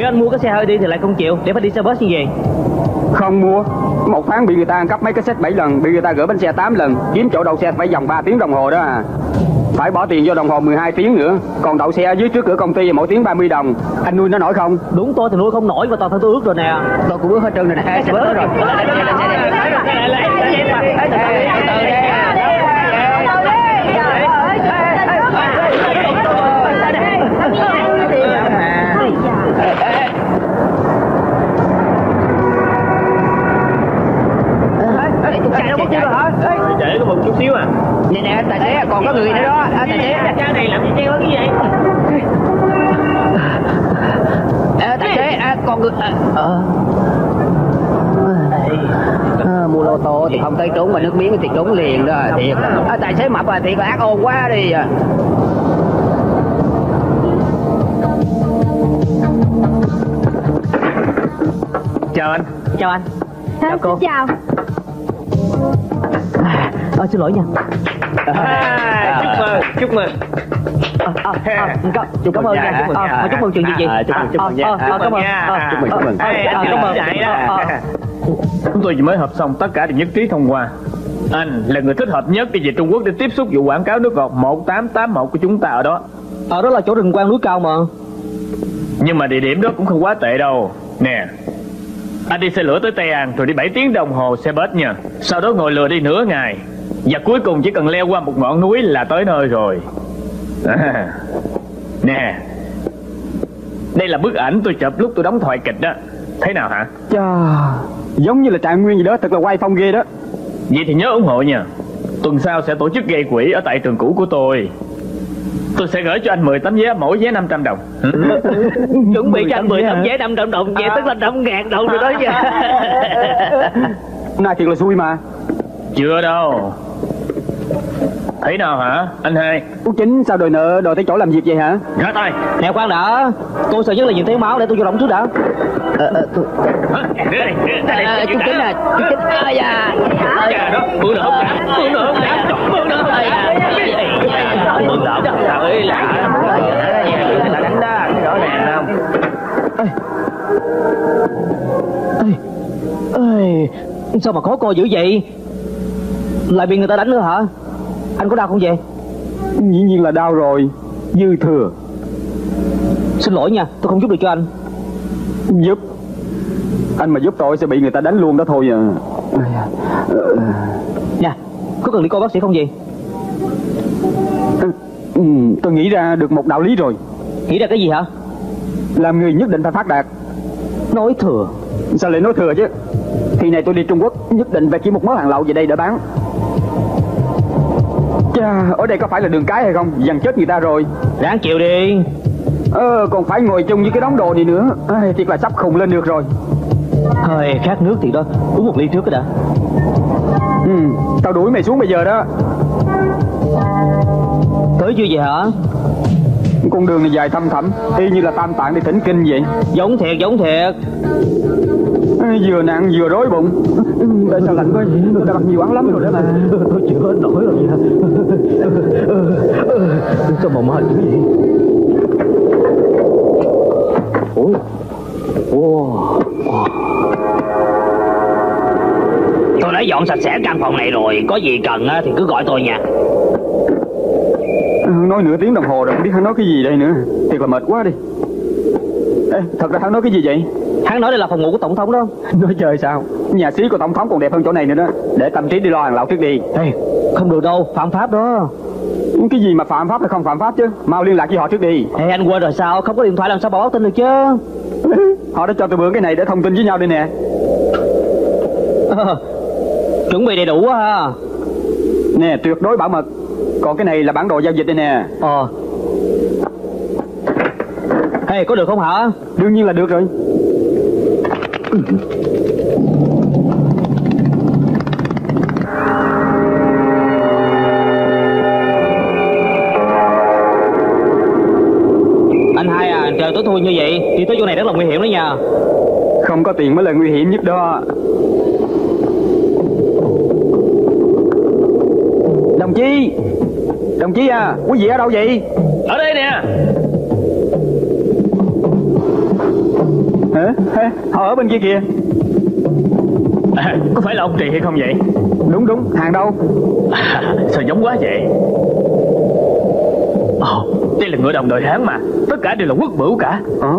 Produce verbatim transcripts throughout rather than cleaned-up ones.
Nếu anh mua cái xe hơi đi thì lại không chịu, để phải đi xe bus như vậy. Không mua. Một tháng bị người ta ăn cắp mấy cái set bảy lần, bị người ta gửi bánh xe tám lần, kiếm chỗ đậu xe phải vòng ba tiếng đồng hồ đó à. Phải bỏ tiền vô đồng hồ mười hai tiếng nữa. Còn đậu xe ở dưới trước cửa công ty mỗi tiếng ba mươi đồng. Anh nuôi nó nổi không? Đúng, tôi thì nuôi không nổi, và toàn thân tôi ướt rồi nè. Tôi cũng ướt hết trơn rồi nè. Sẽ bớt rồi. Để có một chút xíu à. Nè nè, tài xế còn có người nữa đó. À, tài xế cha này làm gì treo cái gì vậy? À, tài xế à, còn người à, à. À, mua lô tô thì không thấy trốn, mà nước miếng thì trốn liền đó. Thiệt à, tài xế mập à, thiệt là ác ôn quá đi à. Chào anh. Chào anh. Chào cô. Chào. À, xin lỗi nha. À, chúc mừng, chúc mừng. À, à, à, cảm, chúc cảm ơn nha. Chúc mừng, à, chúc mừng chuyện gì gì? Chúc mừng, chúc mừng nha. Cảm ơn. Chúc mừng, chúc mừng. Cảm ơn. Chúng tôi vừa mới họp xong, tất cả đều nhất trí thông qua. Anh là người thích hợp nhất đi về Trung Quốc để tiếp xúc vụ quảng cáo nước ngọt một tám tám một của chúng ta ở đó. Ở đó là chỗ rừng quang núi cao mà. Nhưng mà địa điểm đó cũng không quá tệ đâu. Nè, anh đi xe lửa tới Tây An rồi đi bảy tiếng đồng hồ xe bus nha. Sau đó ngồi lừa đi nửa ngày, và cuối cùng chỉ cần leo qua một ngọn núi là tới nơi rồi. À, nè, đây là bức ảnh tôi chụp lúc tôi đóng thoại kịch đó. Thế nào hả? Chà, giống như là Trạng Nguyên gì đó, thật là quay phong ghê đó. Vậy thì nhớ ủng hộ nha. Tuần sau sẽ tổ chức gây quỹ ở tại trường cũ của tôi. Tôi sẽ gửi cho anh mười tấm vé, mỗi vé năm trăm đồng. Chuẩn bị cho anh mười tấm vé năm trăm đồng, vậy tức là năm ngàn đồng rồi đó chứ. Nay thiệt là xui mà. Chưa đâu. Thế nào hả anh hai? Út Chính sao đòi nợ đòi tới chỗ làm việc vậy hả? Ra tay. Nè khoan đã, tôi sợ nhất là nhìn thấy máu, để tôi vô động trước đã. Ờ ờ tôi chú Chính à, chú Chính ơi da. Dạ đó, mượn nữa không dám, mượn nữa không dám, mượn nữa không dám. Mượn đỡ trời ơi là là đánh đó, rõ ràng không? Ê, ê, sao mà khó coi dữ vậy? Lại bị người ta đánh nữa hả? Anh có đau không vậy? Dĩ nhiên là đau rồi, dư thừa. Xin lỗi nha, tôi không giúp được cho anh. Giúp? Anh mà giúp tôi sẽ bị người ta đánh luôn đó thôi à. Nha, có cần đi coi bác sĩ không vậy? Ừ, tôi nghĩ ra được một đạo lý rồi. Nghĩ ra cái gì hả? Làm người nhất định phải phát đạt. Nói thừa. Sao lại nói thừa chứ? Thì này tôi đi Trung Quốc, nhất định phải kiếm một món hàng lậu về đây để bán. Chà, ở đây có phải là đường cái hay không? Dằn chết người ta rồi. Ráng chịu đi. Ờ, còn phải ngồi chung với cái đống đồ này nữa. À, thiệt là sắp khùng lên được rồi. Hơi khát nước thì đó, uống một ly trước cái đã. Ừ, tao đuổi mày xuống bây giờ đó. Tới chưa vậy hả? Con đường này dài thăm thẳm, y như là Tam Tạng đi thỉnh kinh vậy. Giống thiệt, giống thiệt. À, vừa nặng vừa rối bụng. Tại sao lạnh quá vậy? Người ta mặc nhiều áo lắm rồi đó mà. Tôi chịu hết nổi rồi nha. Sao mà mệt dữ vậy? Ủa? Wow. Tôi đã dọn sạch sẽ căn phòng này rồi, có gì cần thì cứ gọi tôi nha. Nói nửa tiếng đồng hồ rồi, không biết hắn nói cái gì đây nữa. Thiệt là mệt quá đi. Ê, thật ra hắn nói cái gì vậy? Hắn nói đây là phòng ngủ của tổng thống đó. Nói chơi sao? Nhà xí của tổng thống còn đẹp hơn chỗ này nữa đó. Để Tâm Trí đi lo hàng lậu trước đi. Ê, không được đâu, phạm pháp đó. Cái gì mà phạm pháp hay không phạm pháp chứ? Mau liên lạc với họ trước đi. Ê, anh quên rồi sao? Không có điện thoại làm sao báo tin được chứ? Họ đã cho tôi mượn cái này để thông tin với nhau đây nè. À, chuẩn bị đầy đủ quá ha. Nè, tuyệt đối bảo mật. Còn cái này là bản đồ giao dịch đây nè. Ờ. Ê, có được không hả? Đương nhiên là được rồi. Anh hai à, trời tối thui như vậy đi tới chỗ này rất là nguy hiểm đó nha. Không có tiền mới là nguy hiểm nhất đó. Đồng chí, đồng chí à, quý vị ở đâu vậy? Ở đây nè. Hả? Họ ở bên kia kìa. À, có phải là ông Trì hay không vậy? Đúng đúng, hàng đâu? À, sao giống quá vậy? Ồ, oh, đây là ngựa đồng đời Hán mà. Tất cả đều là quốc bửu cả. Ờ?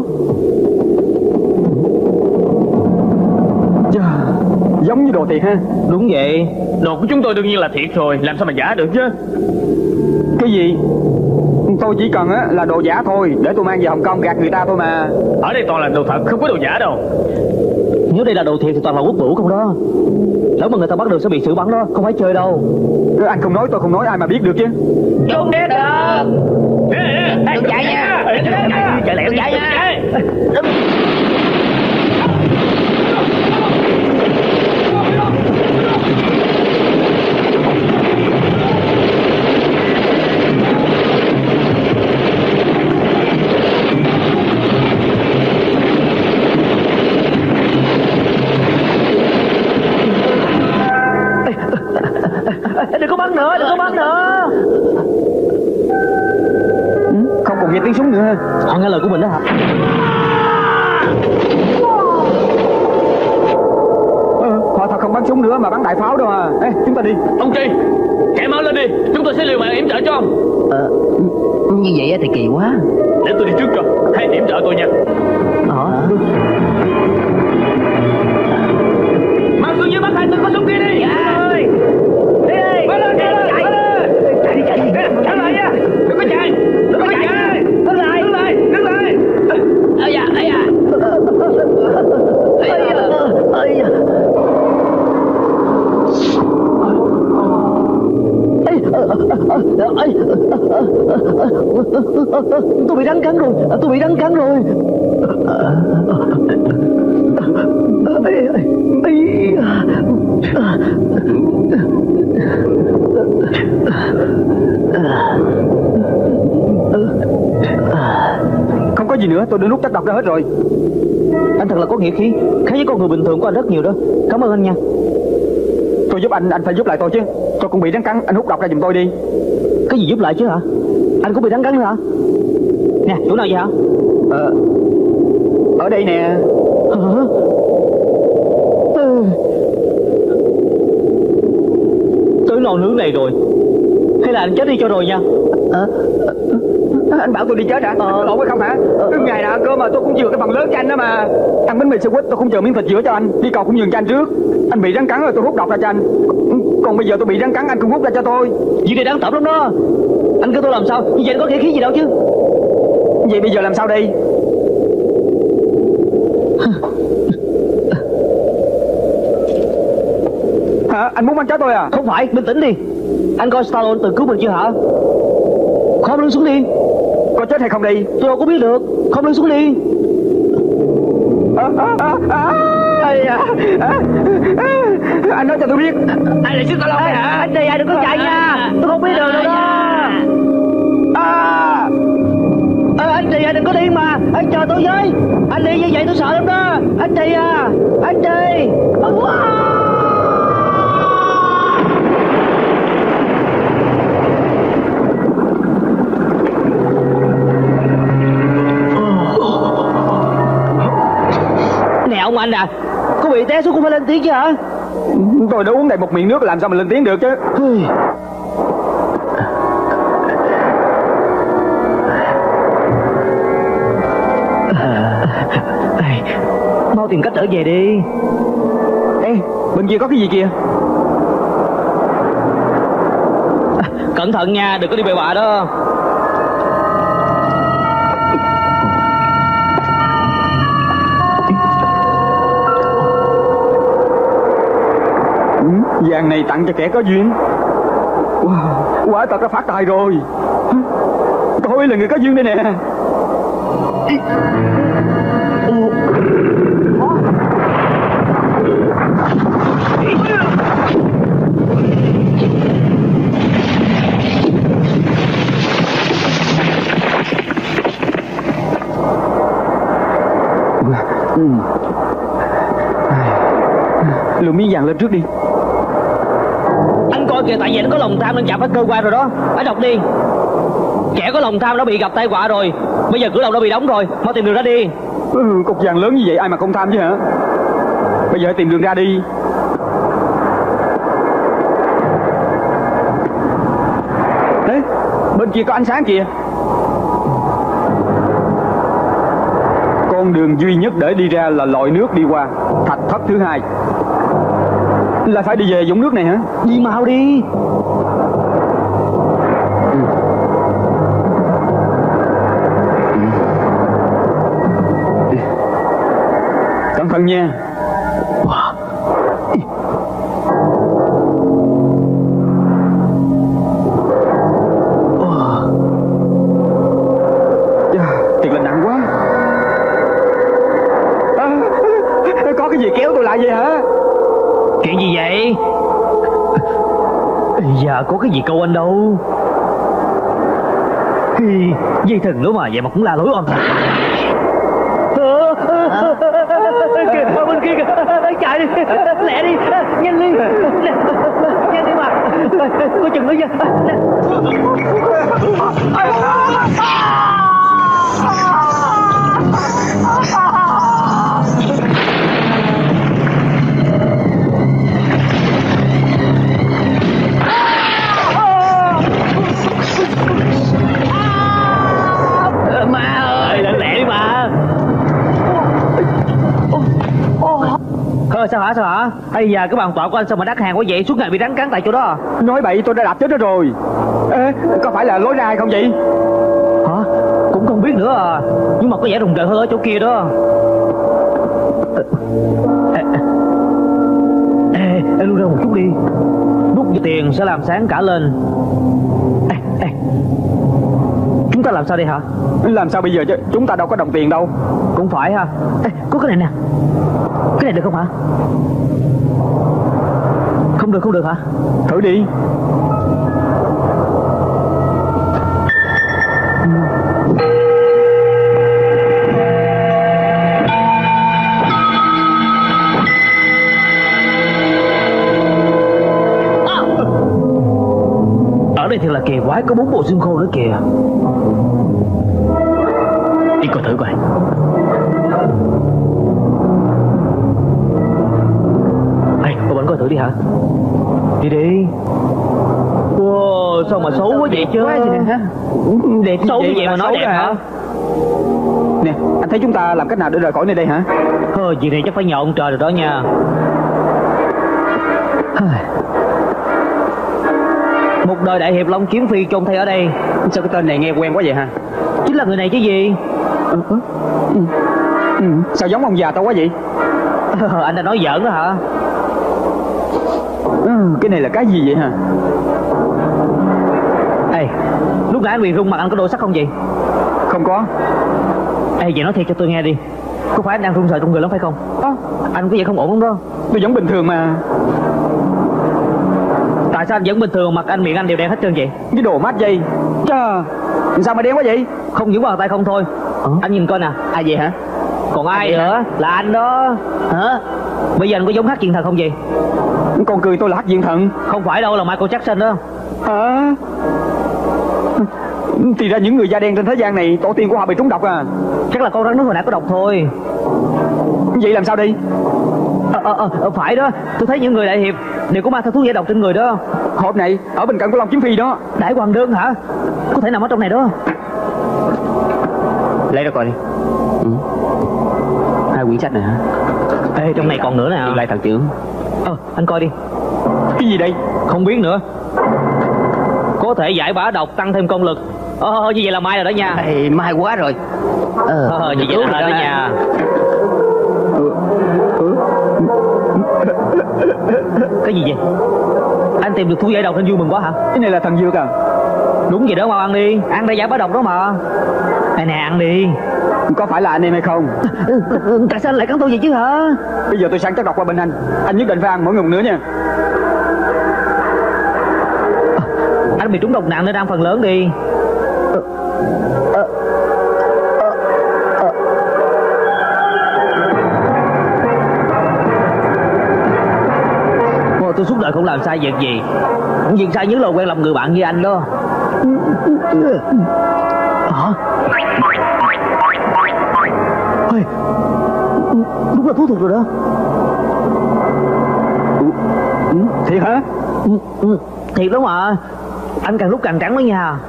Chà, giống như đồ thiệt ha. Đúng vậy. Đồ của chúng tôi đương nhiên là thiệt rồi, làm sao mà giả được chứ? Cái gì? Tôi chỉ cần á là đồ giả thôi, để tôi mang về Hồng Kông gạt người ta thôi mà. Ở đây toàn là đồ thật, không có đồ giả đâu. Nếu đây là đồ thiệt thì toàn là quốc bửu không đó. Nếu mà người ta bắt được sẽ bị xử bắn đó, không phải chơi đâu. Anh không nói tôi không nói, ai mà biết được chứ. Không biết được. Đừng chạy nha. Chạy lẹ Đừng chạy nha. Đừng có bắn nữa, đừng có bắn nữa. Không còn nghe tiếng súng nữa ha. Họ nghe lời của mình đó hả? Ừ, họ thật không bắn súng nữa mà bắn đại pháo đâu à. Ê, chúng ta đi. Ông Tri, kẻ máu lên đi, chúng tôi sẽ liều mạng yểm trợ cho ông. Ờ, như vậy thì kỳ quá. Để tôi đi trước cho, hãy yểm trợ tôi nha. Hả? Mang xuống dưới bắt hai tên có súng kia đi. Dạ. Đi đi. Bắt lên, chạy lên, chạy lên. Chạy đi, chạy đi. Đứng lại nha, đừng có chạy, đừng có chạy. Đứng lại, đứng lại, đứng lại. Ây da, ây da. Ây da. Ây da. Tôi bị rắn cắn rồi, tôi bị rắn cắn rồi. Không có gì nữa, tôi đã rút chất độc ra hết rồi. Anh thật là có nghĩa khí, khác với con người bình thường của anh rất nhiều đó. Cảm ơn anh nha. Tôi giúp anh, anh phải giúp lại tôi chứ. Tôi cũng bị rắn cắn, anh hút độc ra giùm tôi đi. Cái gì giúp lại chứ hả? Anh cũng bị rắn cắn nữa hả? Nè, chỗ nào vậy hả? Ờ, ở đây nè. Hả? Ừ. Tới lò nướng này rồi. Hay là anh chết đi cho rồi nha. À, anh bảo tôi đi chết hả? Ờ. Anh có lộn hay không hả? Ờ. Ngày nào ăn cơm mà tôi cũng chừa cái phần lớn cho anh đó mà. Ăn bánh mì sandwich tôi cũng chừa miếng thịt giữa cho anh. Đi cầu cũng nhường cho anh trước. Anh bị rắn cắn rồi tôi hút độc ra cho anh. Còn bây giờ tôi bị rắn cắn anh cũng hút ra cho tôi. Chuyện này đáng tởm lắm đó. Anh kêu tôi làm sao? Như vậy anh có nghĩa khí gì đâu chứ. Vậy bây giờ làm sao đây? Hả? Anh muốn bắn chết tôi à? Không phải, bình tĩnh đi. Anh coi Stallone từng cứu mình chưa hả? Khom lưng xuống đi. Có chết hay không đi? Tôi đâu có biết được. Khom lưng xuống đi. À, à, à, à, à, à, à, anh nói cho tôi biết. Anh là sư Stallone hả? Anh đi, anh đừng có chạy nha. Tôi không biết đường đâu đó. À, à, anh Trì, anh đừng có điên mà. Anh chờ tôi với. Anh đi như vậy tôi sợ lắm đó. Anh Trì à, anh Trì. Nè ông anh à, có bị té xuống cũng phải lên tiếng chứ hả? tôi đã uống đầy một miệng nước làm sao mà lên tiếng được chứ. Mau tìm cách trở về đi. Ê, bên kia có cái gì kìa? À, cẩn thận nha, đừng có đi bậy bạ đó. Vàng này tặng cho kẻ có duyên. Wow, quả thật đã phát tài rồi. Tôi là người có duyên đây nè. Lượm miếng vàng lên trước đi. Anh coi kìa, tại vì anh có lòng tham nên chạm phải cơ quan rồi đó. Anh đọc đi. Kẻ có lòng tham đã bị gặp tai họa rồi. Bây giờ cửa lòng đã bị đóng rồi, mau tìm đường ra đi. Ừ, cục vàng lớn như vậy ai mà không tham chứ hả? Bây giờ tìm đường ra đi. Đấy, bên kia có ánh sáng kìa. Con đường duy nhất để đi ra là lội nước đi qua thạch thất thứ hai. Là phải đi về vũng nước này hả? Đi mau đi. Cẩn thận nha. Thiệt là nặng quá. À, có cái gì kéo tôi lại vậy hả? Chuyện gì vậy? Dạ có cái gì câu anh đâu. Hi, dây thừng nữa mà vậy mà cũng la lối om. Kìa, ở bên kia kìa, chạy đi, lẹ đi, nhanh đi, nhanh đi mà, coi chừng nó nha. Ma ơi, lẹ lẹ đi mà. Ờ, sao hả sao hả? Ây da, cái bàn tọa của anh sao mà đắt hàng quá vậy? Suốt ngày bị rắn cắn tại chỗ đó. Nói bậy, tôi đã đạp chết nó rồi. Ê, có phải là lối ra hay không vậy? Hả? Cũng không biết nữa à. Nhưng mà có vẻ rùng rợn hơn ở chỗ kia đó. Ê, ê, ê lui ra một chút đi. Nút tiền sẽ làm sáng cả lên. Ê, ê. Chúng ta làm sao đây hả? Làm sao bây giờ chứ? Chúng ta đâu có đồng tiền đâu. Cũng phải ha. Ê, có cái này nè. Cái này được không hả? Không được không được hả? Thử đi. Ở đây thật là kỳ quái, có bốn bộ xương khô nữa kìa. Đi coi thử coi. Ê, cô Bảnh coi thử đi hả? Đi đi. Wow, sao mà xấu quá vậy chứ? Quá vậy hả? Đẹp xấu như vậy mà nói đẹp hả? Nè, anh thấy chúng ta làm cách nào để rời khỏi nơi đây hả? Thôi, việc này chắc phải nhờ ông trời rồi đó nha. Một đời đại hiệp Long Kiếm Phi chôn thay ở đây. Sao cái tên này nghe quen quá vậy hả? Chính là người này chứ gì. Ừ, ừ, ừ, ừ. Sao giống ông già tao quá vậy? Anh đã nói giỡn đó hả? Ừ, cái này là cái gì vậy hả? Ê, lúc nãy anh bị rung mặt anh có đồ sắc không vậy? Không có. Ê, vậy nói thiệt cho tôi nghe đi. Có phải anh đang run sợ trong người lắm phải không? À, anh có vậy không ổn lắm đó. tôi vẫn bình thường mà. Tại sao anh vẫn bình thường, mặt anh miệng anh đều đen hết trơn vậy? Cái đồ mát dây. Chà, sao mà đen quá vậy? Không những bàn tay không thôi. À? Anh nhìn coi nè. Ai vậy hả? Còn ai, ai nữa hả? Là anh đó. Hả? Bây giờ anh có giống hát chuyện thật không vậy? Con cười tôi là hát diện thần. Không phải đâu, là Michael Jackson đó. Hả? Thì ra những người da đen trên thế gian này tổ tiên của họ bị trúng độc à? Chắc là con rắn nước hồi nãy có độc thôi. Vậy làm sao đi? Ờ, ờ, ờ, phải đó. Tôi thấy những người đại hiệp đều có mang theo thuốc giải độc trên người đó. Hộp này ở bên cạnh của Long Kiếm Phi đó. Đại Hoàng Đơn hả? Có thể nằm ở trong này đó. Lấy ra coi đi. Ừ. Hai quyển sách này hả? Ê, trong này còn nữa nè. Lại thần trưởng. Ờ, anh coi đi. Cái gì đây? Không biết nữa. Có thể giải bá độc, tăng thêm công lực. Ờ, như vậy là mai rồi đó nha. Ê, mai quá rồi. Ờ, ờ như vậy là lên đó nha. Ừ. Ừ. Cái gì vậy? Anh tìm được thuốc giải độc nên vui mừng quá hả? Cái này là thần dược à? Đúng vậy đó, mau ăn đi. Ăn để giải bá độc đó mà. Này nè, ăn đi. Có phải là anh em hay không? Tại sao anh lại cắn tôi vậy chứ hả? Bây giờ tôi sẵn chất độc qua bên anh. Anh nhất định phải ăn mỗi ngụm nữa nha. Anh bị trúng độc nặng nên ăn phần lớn đi. Ôi, tôi suốt đời không làm sai việc gì. Không việc sai những lời quen làm người bạn như anh đó. Hả? Ôi, đúng là thú thực rồi đó. Ừ, thiệt hả? Ừ, ừ, thiệt đó mà. Anh càng lúc càng trắng đó nha.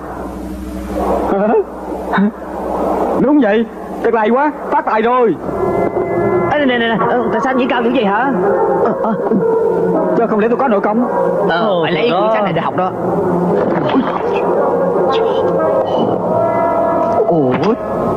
Đúng vậy, thật lầy quá, phát tài rồi. Ê, này này này, tại sao anh nhảy cao dữ vậy hả? À, à. Chứ không lẽ tôi có nội công? Ờ, phải lấy quyển sách này để học đó. Ủa?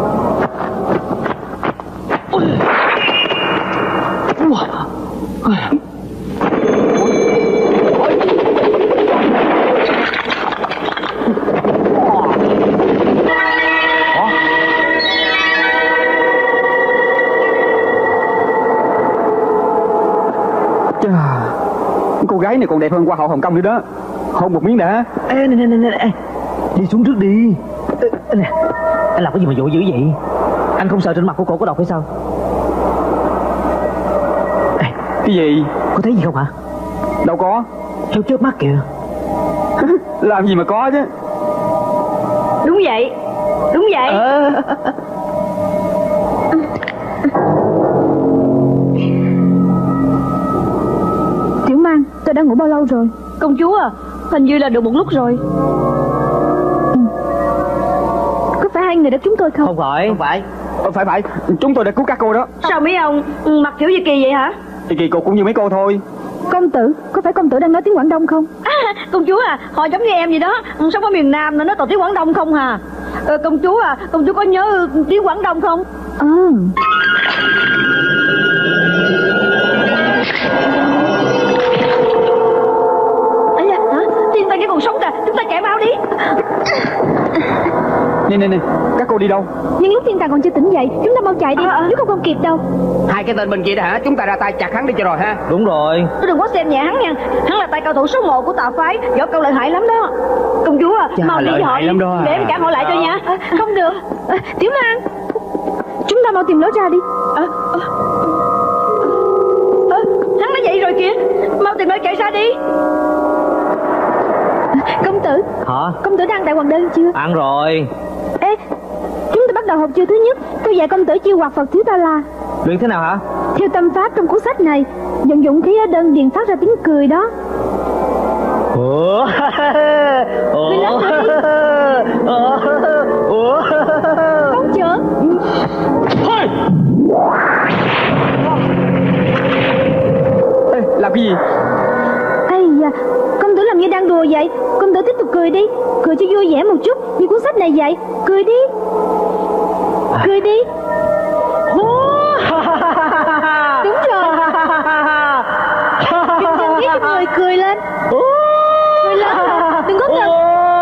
Cô gái này còn đẹp hơn Hoa hậu Hồng Kông nữa đó. Hôn một miếng đã. Ê, này, này, này, này. Đi xuống trước đi. Ê, nè, anh làm cái gì mà vội dữ vậy? Anh không sợ trên mặt của cổ có độc hay sao? Ê, cái gì? có thấy gì không hả? Đâu có. Theo chớp mắt kìa. Làm gì mà có chứ. Đúng vậy. Đúng vậy. Ờ. Tiểu Mang, tôi đã ngủ bao lâu rồi? Công chúa à, hình như là được một lúc rồi. Ừ. Có phải hai người đã chúng tôi không? Không phải. Không phải. Ờ, phải phải, chúng tôi đã cứu các cô đó. Sao mấy ông mặc kiểu gì kỳ vậy hả? Thì kỳ cô cũng như mấy cô thôi. Công tử, có phải công tử đang nói tiếng Quảng Đông không? À, công chúa à, họ giống như em vậy đó. Sống ở miền Nam nó nói toàn tiếng Quảng Đông không hà. Ờ, công chúa à, công chúa có nhớ tiếng Quảng Đông không? Ừ. Ấy da, hả? Tiên ta vẫn còn sống kìa, chúng ta chạy mau đi. Nè nè nè, các cô đi đâu? Nhưng lúc thiên tàng còn chưa tỉnh dậy, chúng ta mau chạy đi, à, nếu không không kịp đâu. Hai cái tên bên kia đó hả? Chúng ta ra tay chặt hắn đi cho rồi ha. Đúng rồi. Tôi đừng có xem nhẹ hắn nha. Hắn là tay cao thủ số một của Tà phái, võ công lợi hại lắm đó. Công chúa à, Chà, mau đi lợi với họ hại đi, lắm đó à. để em cản họ lại cho nha. À, không được. À, Tiểu Mang, chúng ta mau tìm lối ra đi. À, à, à, hắn đã dậy rồi kìa, mau tìm lối chạy ra đi. À, công tử. Hả? Công tử đã ăn đại hoàng đơn chưa? Ăn rồi. Ê, chúng ta bắt đầu học chiêu thứ nhất. Tôi dạy công tử chiêu hoạt Phật Thiếu Ta La. Luyện thế nào hả? Theo tâm pháp trong cuốn sách này, vận dụng khí ở đơn điền phát ra tiếng cười đó. Ủa? Ủa? Ủa? Ủa? Không chưa? Thôi. Ê, làm cái gì? Ây da, công tử làm như đang đùa vậy. Công tử tiếp tục cười đi, cười cho vui vẻ một chút như cuốn sách này vậy. Cười đi. Cười đi. Đúng rồi. Đừng chân biết cho người cười lên. Cười lên, đừng có thật.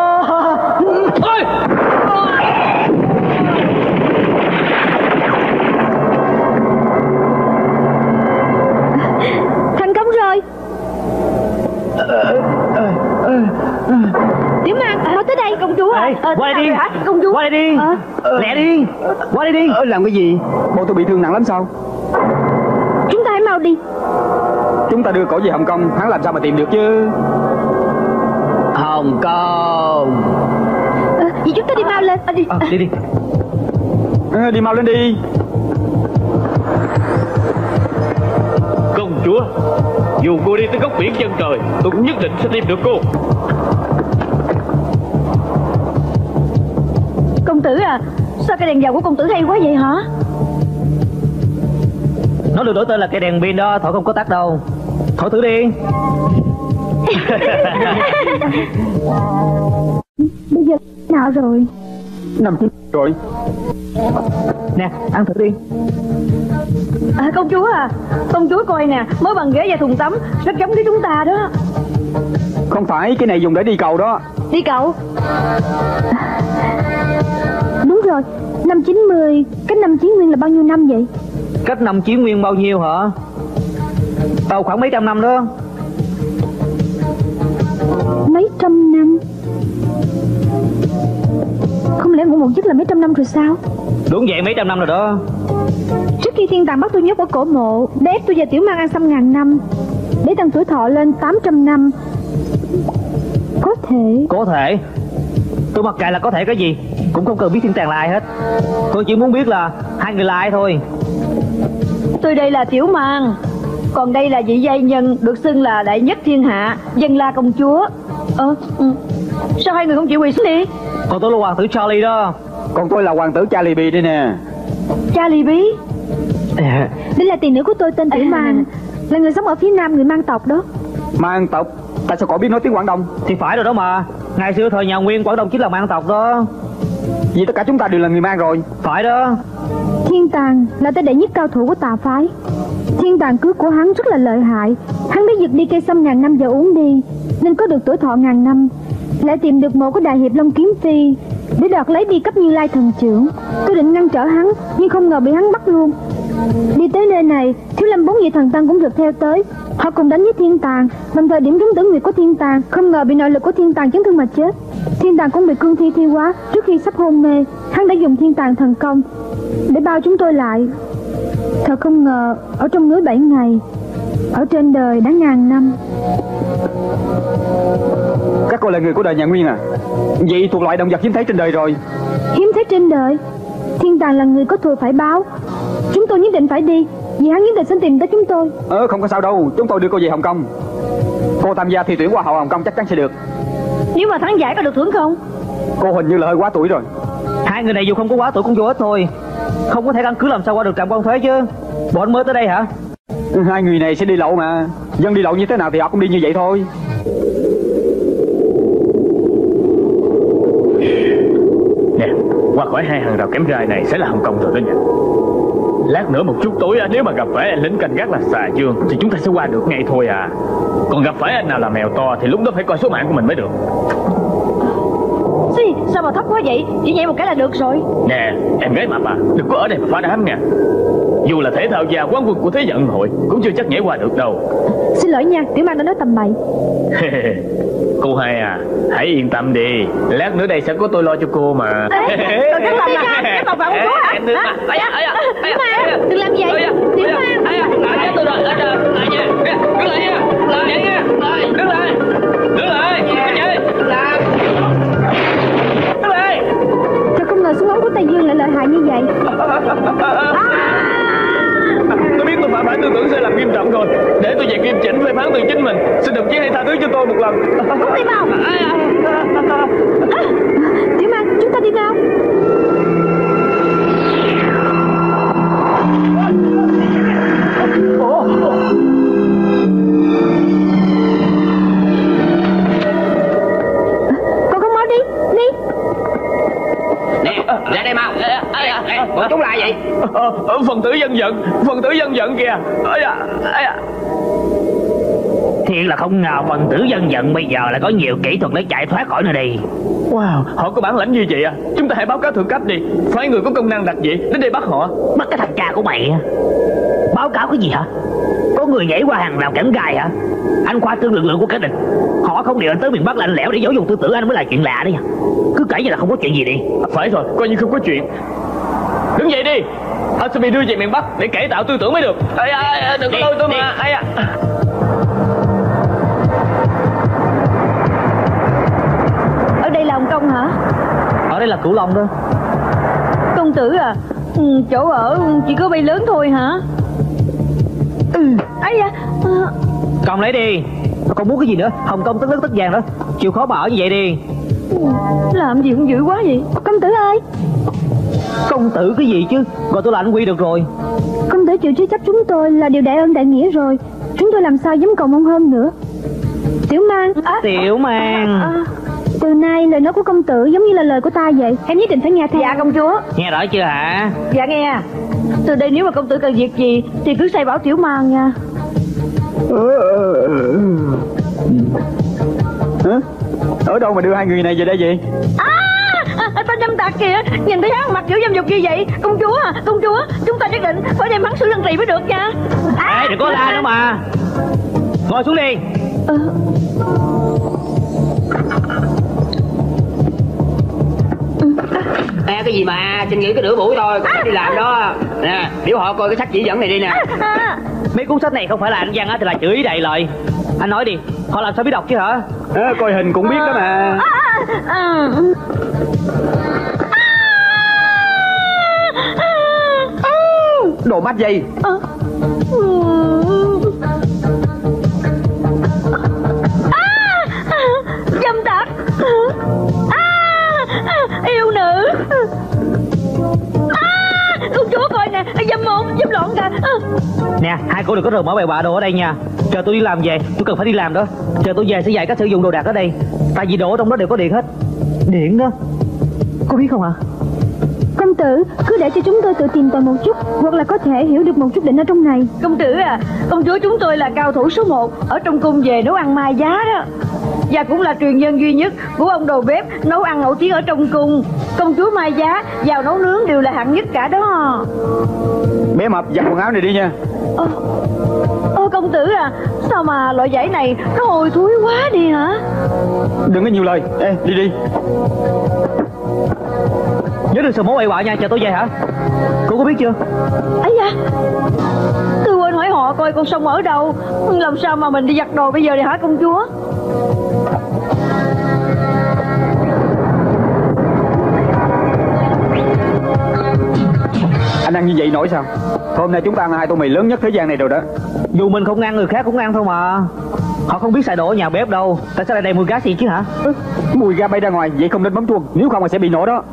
Thành công rồi. Tiểu Mang, mau tới đây. Công chúa à? Ê, qua đây đi. Hả? Công chúa. Qua đây đi. À. Lẹ đi. Qua đây đi. Ờ, làm cái gì? Bộ tôi bị thương nặng lắm sao? Chúng ta hãy mau đi. Chúng ta đưa cổ về Hồng Kông, hắn làm sao mà tìm được chứ? Hồng Kông. À, vậy chúng ta đi mau lên. À, đi. À, đi đi. À, đi mau lên đi. Công chúa, dù cô đi tới góc biển chân trời, tôi cũng nhất định sẽ tìm được cô. Công tử à, sao cái đèn dầu của công tử hay quá vậy hả? Nó được đổi tên là cây đèn pin đó, thổi không có tắt đâu. Thổi thử đi. Bây giờ nào rồi? Nằm chết rồi. Nè, ăn thử đi. À, công chúa à, công chúa coi nè, mới bằng ghế và thùng tắm, rất giống với chúng ta đó. Không phải, cái này dùng để đi cầu đó. Đi cậu. Đúng rồi, năm chín mươi, cách năm Chí Nguyên là bao nhiêu năm vậy? Cách năm Chí Nguyên bao nhiêu hả? Ờ, khoảng mấy trăm năm đó. Mấy trăm năm? Không lẽ ngủ một giấc là mấy trăm năm rồi sao? Đúng vậy, mấy trăm năm rồi đó. Trước khi thiên tàng bắt tôi nhốt ở cổ mộ, để ép tôi và Tiểu Mang ăn xăm ngàn năm, để tăng tuổi thọ lên tám trăm năm. Có thể. Có thể. Tôi mặc kệ là có thể cái gì, cũng không cần biết thiên tàng là ai hết. Tôi chỉ muốn biết là Hai người là ai thôi? Tôi đây là Tiểu Mang, còn đây là vị giai nhân được xưng là đại nhất thiên hạ, Dân La công chúa. Ờ, ừ. Sao hai người không chịu quỳ xuống đi? Còn tôi là hoàng tử Charlie đó. Còn tôi là hoàng tử Charlie Bì đây nè. Charlie Bí. Đây là tỷ nữ của tôi tên Tiểu Mang, là người sống ở phía nam người Mang tộc đó. Mang tộc? Tại sao cậu biết nói tiếng Quảng Đông? Thì phải rồi đó mà. Ngày xưa thời nhà Nguyên, Quảng Đông chính là Mang tộc đó. Vì tất cả chúng ta đều là người Mang rồi. Phải đó. Thiên Tàng là tên đệ nhất cao thủ của tà phái. Thiên Tàng cưới của hắn rất là lợi hại. Hắn biết giật đi cây sâm ngàn năm và uống đi, nên có được tuổi thọ ngàn năm. Lại tìm được mộ của đại hiệp Long Kiếm Phi để đoạt lấy đi cấp Như Lai thần trưởng. Tôi định ngăn trở hắn, nhưng không ngờ bị hắn bắt luôn. Đi tới nơi này, Thiếu Lâm bốn vị thần tăng cũng rượt theo tới. Họ cùng đánh với Thiên Tàng, đồng thời điểm trúng tử nguyệt của Thiên Tàng. Không ngờ bị nội lực của Thiên Tàng chấn thương mà chết. Thiên Tàng cũng bị cương thi thiêu hóa. Trước khi sắp hôn mê, hắn đã dùng Thiên Tàng thần công để bao chúng tôi lại. Thật không ngờ, ở trong núi bảy ngày, ở trên đời đã ngàn năm. Các cô là người của đời nhà Nguyên à? Vậy thuộc loại động vật hiếm thấy trên đời rồi. Hiếm thấy trên đời? Thiên Tàng là người có thù phải báo. Chúng tôi nhất định phải đi, vì hắn nhất định sẽ tìm tới chúng tôi. Ờ không có sao đâu, chúng tôi đưa cô về Hồng Kông. Cô tham gia thi tuyển Hoa hậu Hồng Kông chắc chắn sẽ được. Nếu mà thắng giải có được thưởng không? Cô hình như là hơi quá tuổi rồi. Hai người này dù không có quá tuổi cũng vô ích thôi. Không có thể căn cứ làm sao qua được trạm quan thuế chứ. Bọn anh mới tới đây hả? Hai người này sẽ đi lậu mà. Dân đi lậu như thế nào thì họ cũng đi như vậy thôi. Nè, qua khỏi hai hàng rào kém gai này sẽ là Hồng Kông rồi đó nha. Lát nữa một chút tối nếu mà gặp phải anh lính canh gác là Xà Dương thì chúng ta sẽ qua được ngay thôi à. Còn gặp phải anh nào là mèo to thì lúc đó phải coi số mạng của mình mới được. Xì, sao mà thấp quá vậy? Chỉ nhảy một cái là được rồi. Nè, em gái mập à, đừng có ở đây mà phá đám nha. Dù là thể thao gia quán quân của Thế vận hội cũng chưa chắc nhảy qua được đâu. Xin lỗi nha, Tiểu Mang đã nói tầm bậy. Cô hai à, hãy yên tâm đi. Lát nữa đây sẽ có tôi lo cho cô mà. Ê, đừng có làm nha, cái bọc bạn của hả? Đừng mà, ây da, ây da, Tiểu Mang, đừng làm vậy. Tiểu Mang. Ây da, ây tôi rồi, ây da, lại nha, đứng lại nha, lại nha, đứng lại, đứng lại, cái gì? Làm, đứng lại. Thật không ngờ súng ống của Tây Dương lại lợi hại như vậy. Tôi biết tôi phạm phải tư tưởng sai lầm nghiêm trọng rồi. Để tôi về nghiêm chỉnh phê phán từ chính mình. Xin đồng chí hãy tha thứ cho tôi một lần. Không đi vào. Tiểu Mang, chúng ta đi nào. Con không mau đi, đi. Nè, ra đây mau. Bọn chúng là vậy? Ờ, phần tử dân vận, phần tử dân vận kìa. Ây da, ây da. Thiệt là không ngờ phần tử dân vận bây giờ lại có nhiều kỹ thuật để chạy thoát khỏi nơi đây. Wow, họ có bản lãnh như vậy à? Chúng ta hãy báo cáo thượng cấp đi. Phái người có công năng đặc dị đến đây bắt họ. Bắt cái thằng cha của mày. Báo cáo cái gì hả? Có người nhảy qua hàng rào kẽm gai hả? Anh khoa trương lực lượng của kẻ địch. Họ không điều anh tới miền Bắc lạnh lẽo để giáo dục tư tưởng anh mới là chuyện lạ đấy. Cứ kể như là không có chuyện gì đi. Phải rồi, coi như không có chuyện. Đứng dậy đi. Anh sẽ bị đưa về miền Bắc để cải tạo tư tưởng mới được. Ây da, đừng có lôi tôi mà. Ây da. Ở đây là Hồng Kông hả? Ở đây là Cửu Long đó. Công tử à, ừ, chỗ ở chỉ có bay lớn thôi hả? Ừ, ấy da. À... Cầm lấy đi. Còn muốn cái gì nữa? Hồng Kông tất lớn tất vàng đó. Chịu khó mà ở như vậy đi. Làm gì cũng dữ quá vậy. Công tử ơi. Công tử cái gì chứ? Gọi tôi là anh Quy được rồi. Công tử chịu chứa chấp chúng tôi là điều đại ơn đại nghĩa rồi. Chúng tôi làm sao dám cầu mong hơn nữa. Tiểu Mang. À, Tiểu Mang. À, từ nay lời nói của công tử giống như là lời của ta vậy. Em nhất định phải nghe theo. dạ công chúa. Nghe rõ chưa hả? Dạ nghe. Từ đây nếu mà công tử cần việc gì thì cứ sai bảo Tiểu Mang nha. Hả? Ở đâu mà đưa hai người này về đây vậy? À, à tên dâm tặc kìa. Nhìn thấy hắn mặc kiểu dâm dục như vậy. Công chúa à, công chúa, chúng ta nhất định phải đem hắn xử lăng trì mới được nha. À, ê, đừng có la nữa mà. Ngồi xuống đi. À. Ê, cái gì mà xin nghỉ có nửa buổi thôi, còn phải đi làm đó. Nè, biểu họ coi cái sách chỉ dẫn này đi nè. À, à. Mấy cuốn sách này không phải là anh văn á thì là chửi đầy lời. Anh nói đi, họ làm sao biết đọc chứ hả? À, coi hình cũng biết đó mà. À, à, à. đồ mát dây. À. À, dâm tặc. À, yêu nữ. À, công chúa coi nè, dâm môn, dâm loạn kìa. À. Nè, hai cô đừng có rời mở bày bạ đồ ở đây nha. Chờ tôi đi làm về, tôi cần phải đi làm đó. Chờ tôi về sẽ dạy cách sử dụng đồ đạc ở đây. Tại vì đồ ở trong đó đều có điện hết. Điện đó, có biết không hả? Công tử, cứ để cho chúng tôi tự tìm tòi một chút, hoặc là có thể hiểu được một chút định ở trong này. Công tử à, công chúa chúng tôi là cao thủ số một ở trong cung về nấu ăn mai giá đó. Và cũng là truyền nhân duy nhất của ông đầu bếp nấu ăn nổi tiếng ở trong cung. Công chúa Mai Giá vào nấu nướng đều là hạng nhất cả đó. Bé Mập, giặt quần áo này đi nha. Ơ, ơ công tử à, sao mà loại vải này nó hôi thối quá đi hả? Đừng có nhiều lời. Ê, đi đi. Nhớ đừng sợ mố bậy bạ nha, chờ tôi về hả? Cô có biết chưa? Ấy da, tôi quên hỏi họ coi con sông ở đâu. Làm sao mà mình đi giặt đồ bây giờ đi hả công chúa? Anh ăn như vậy nổi sao? Hôm nay chúng ta ăn hai tô mì lớn nhất thế gian này rồi đó. Dù mình không ăn, người khác cũng ăn thôi mà. Họ không biết xài đồ ở nhà bếp đâu. Tại sao lại đầy mùi gas gì chứ hả? Ừ, mùi ga bay ra ngoài, vậy không nên bấm chuông. Nếu không là sẽ bị nổ đó.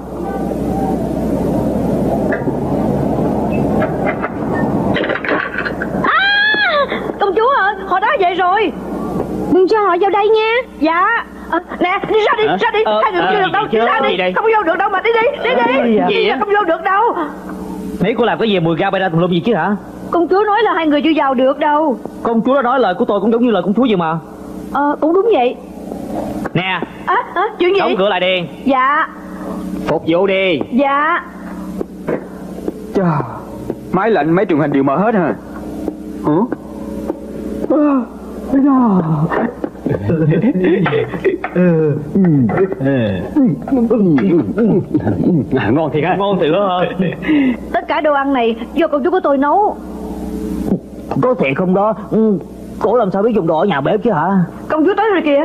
À, công chúa ơi, họ đã vậy rồi. Đừng cho họ vào đây nha. Dạ. À, nè, đi ra đi, à? ra đi. Ờ, Hai người à, chưa được đâu, đi ra đi. đây? Không vô được đâu mà đi đi, đi đi. Gì vậy? Đi ra không vô được đâu. Nếu cô làm cái gì mùi ga bay ra tùm lum gì chứ hả? Công chúa nói là hai người chưa vào được đâu. Công chúa đã nói lời của tôi cũng giống như lời công chúa vậy mà. Ờ, cũng đúng vậy. Nè, À, à chuyện gì? đóng cửa lại đi. Dạ. Phục vụ đi. Dạ. Chà, máy lạnh, máy truyền hình đều mở hết hả? Hả? À, ngon thiệt á. Ngon thiệt đó hả? Tất cả đồ ăn này do công chúa của tôi nấu. Có thiệt không đó? Ừ, cổ làm sao biết dùng đồ ở nhà bếp chứ hả? Công chúa tới rồi kìa.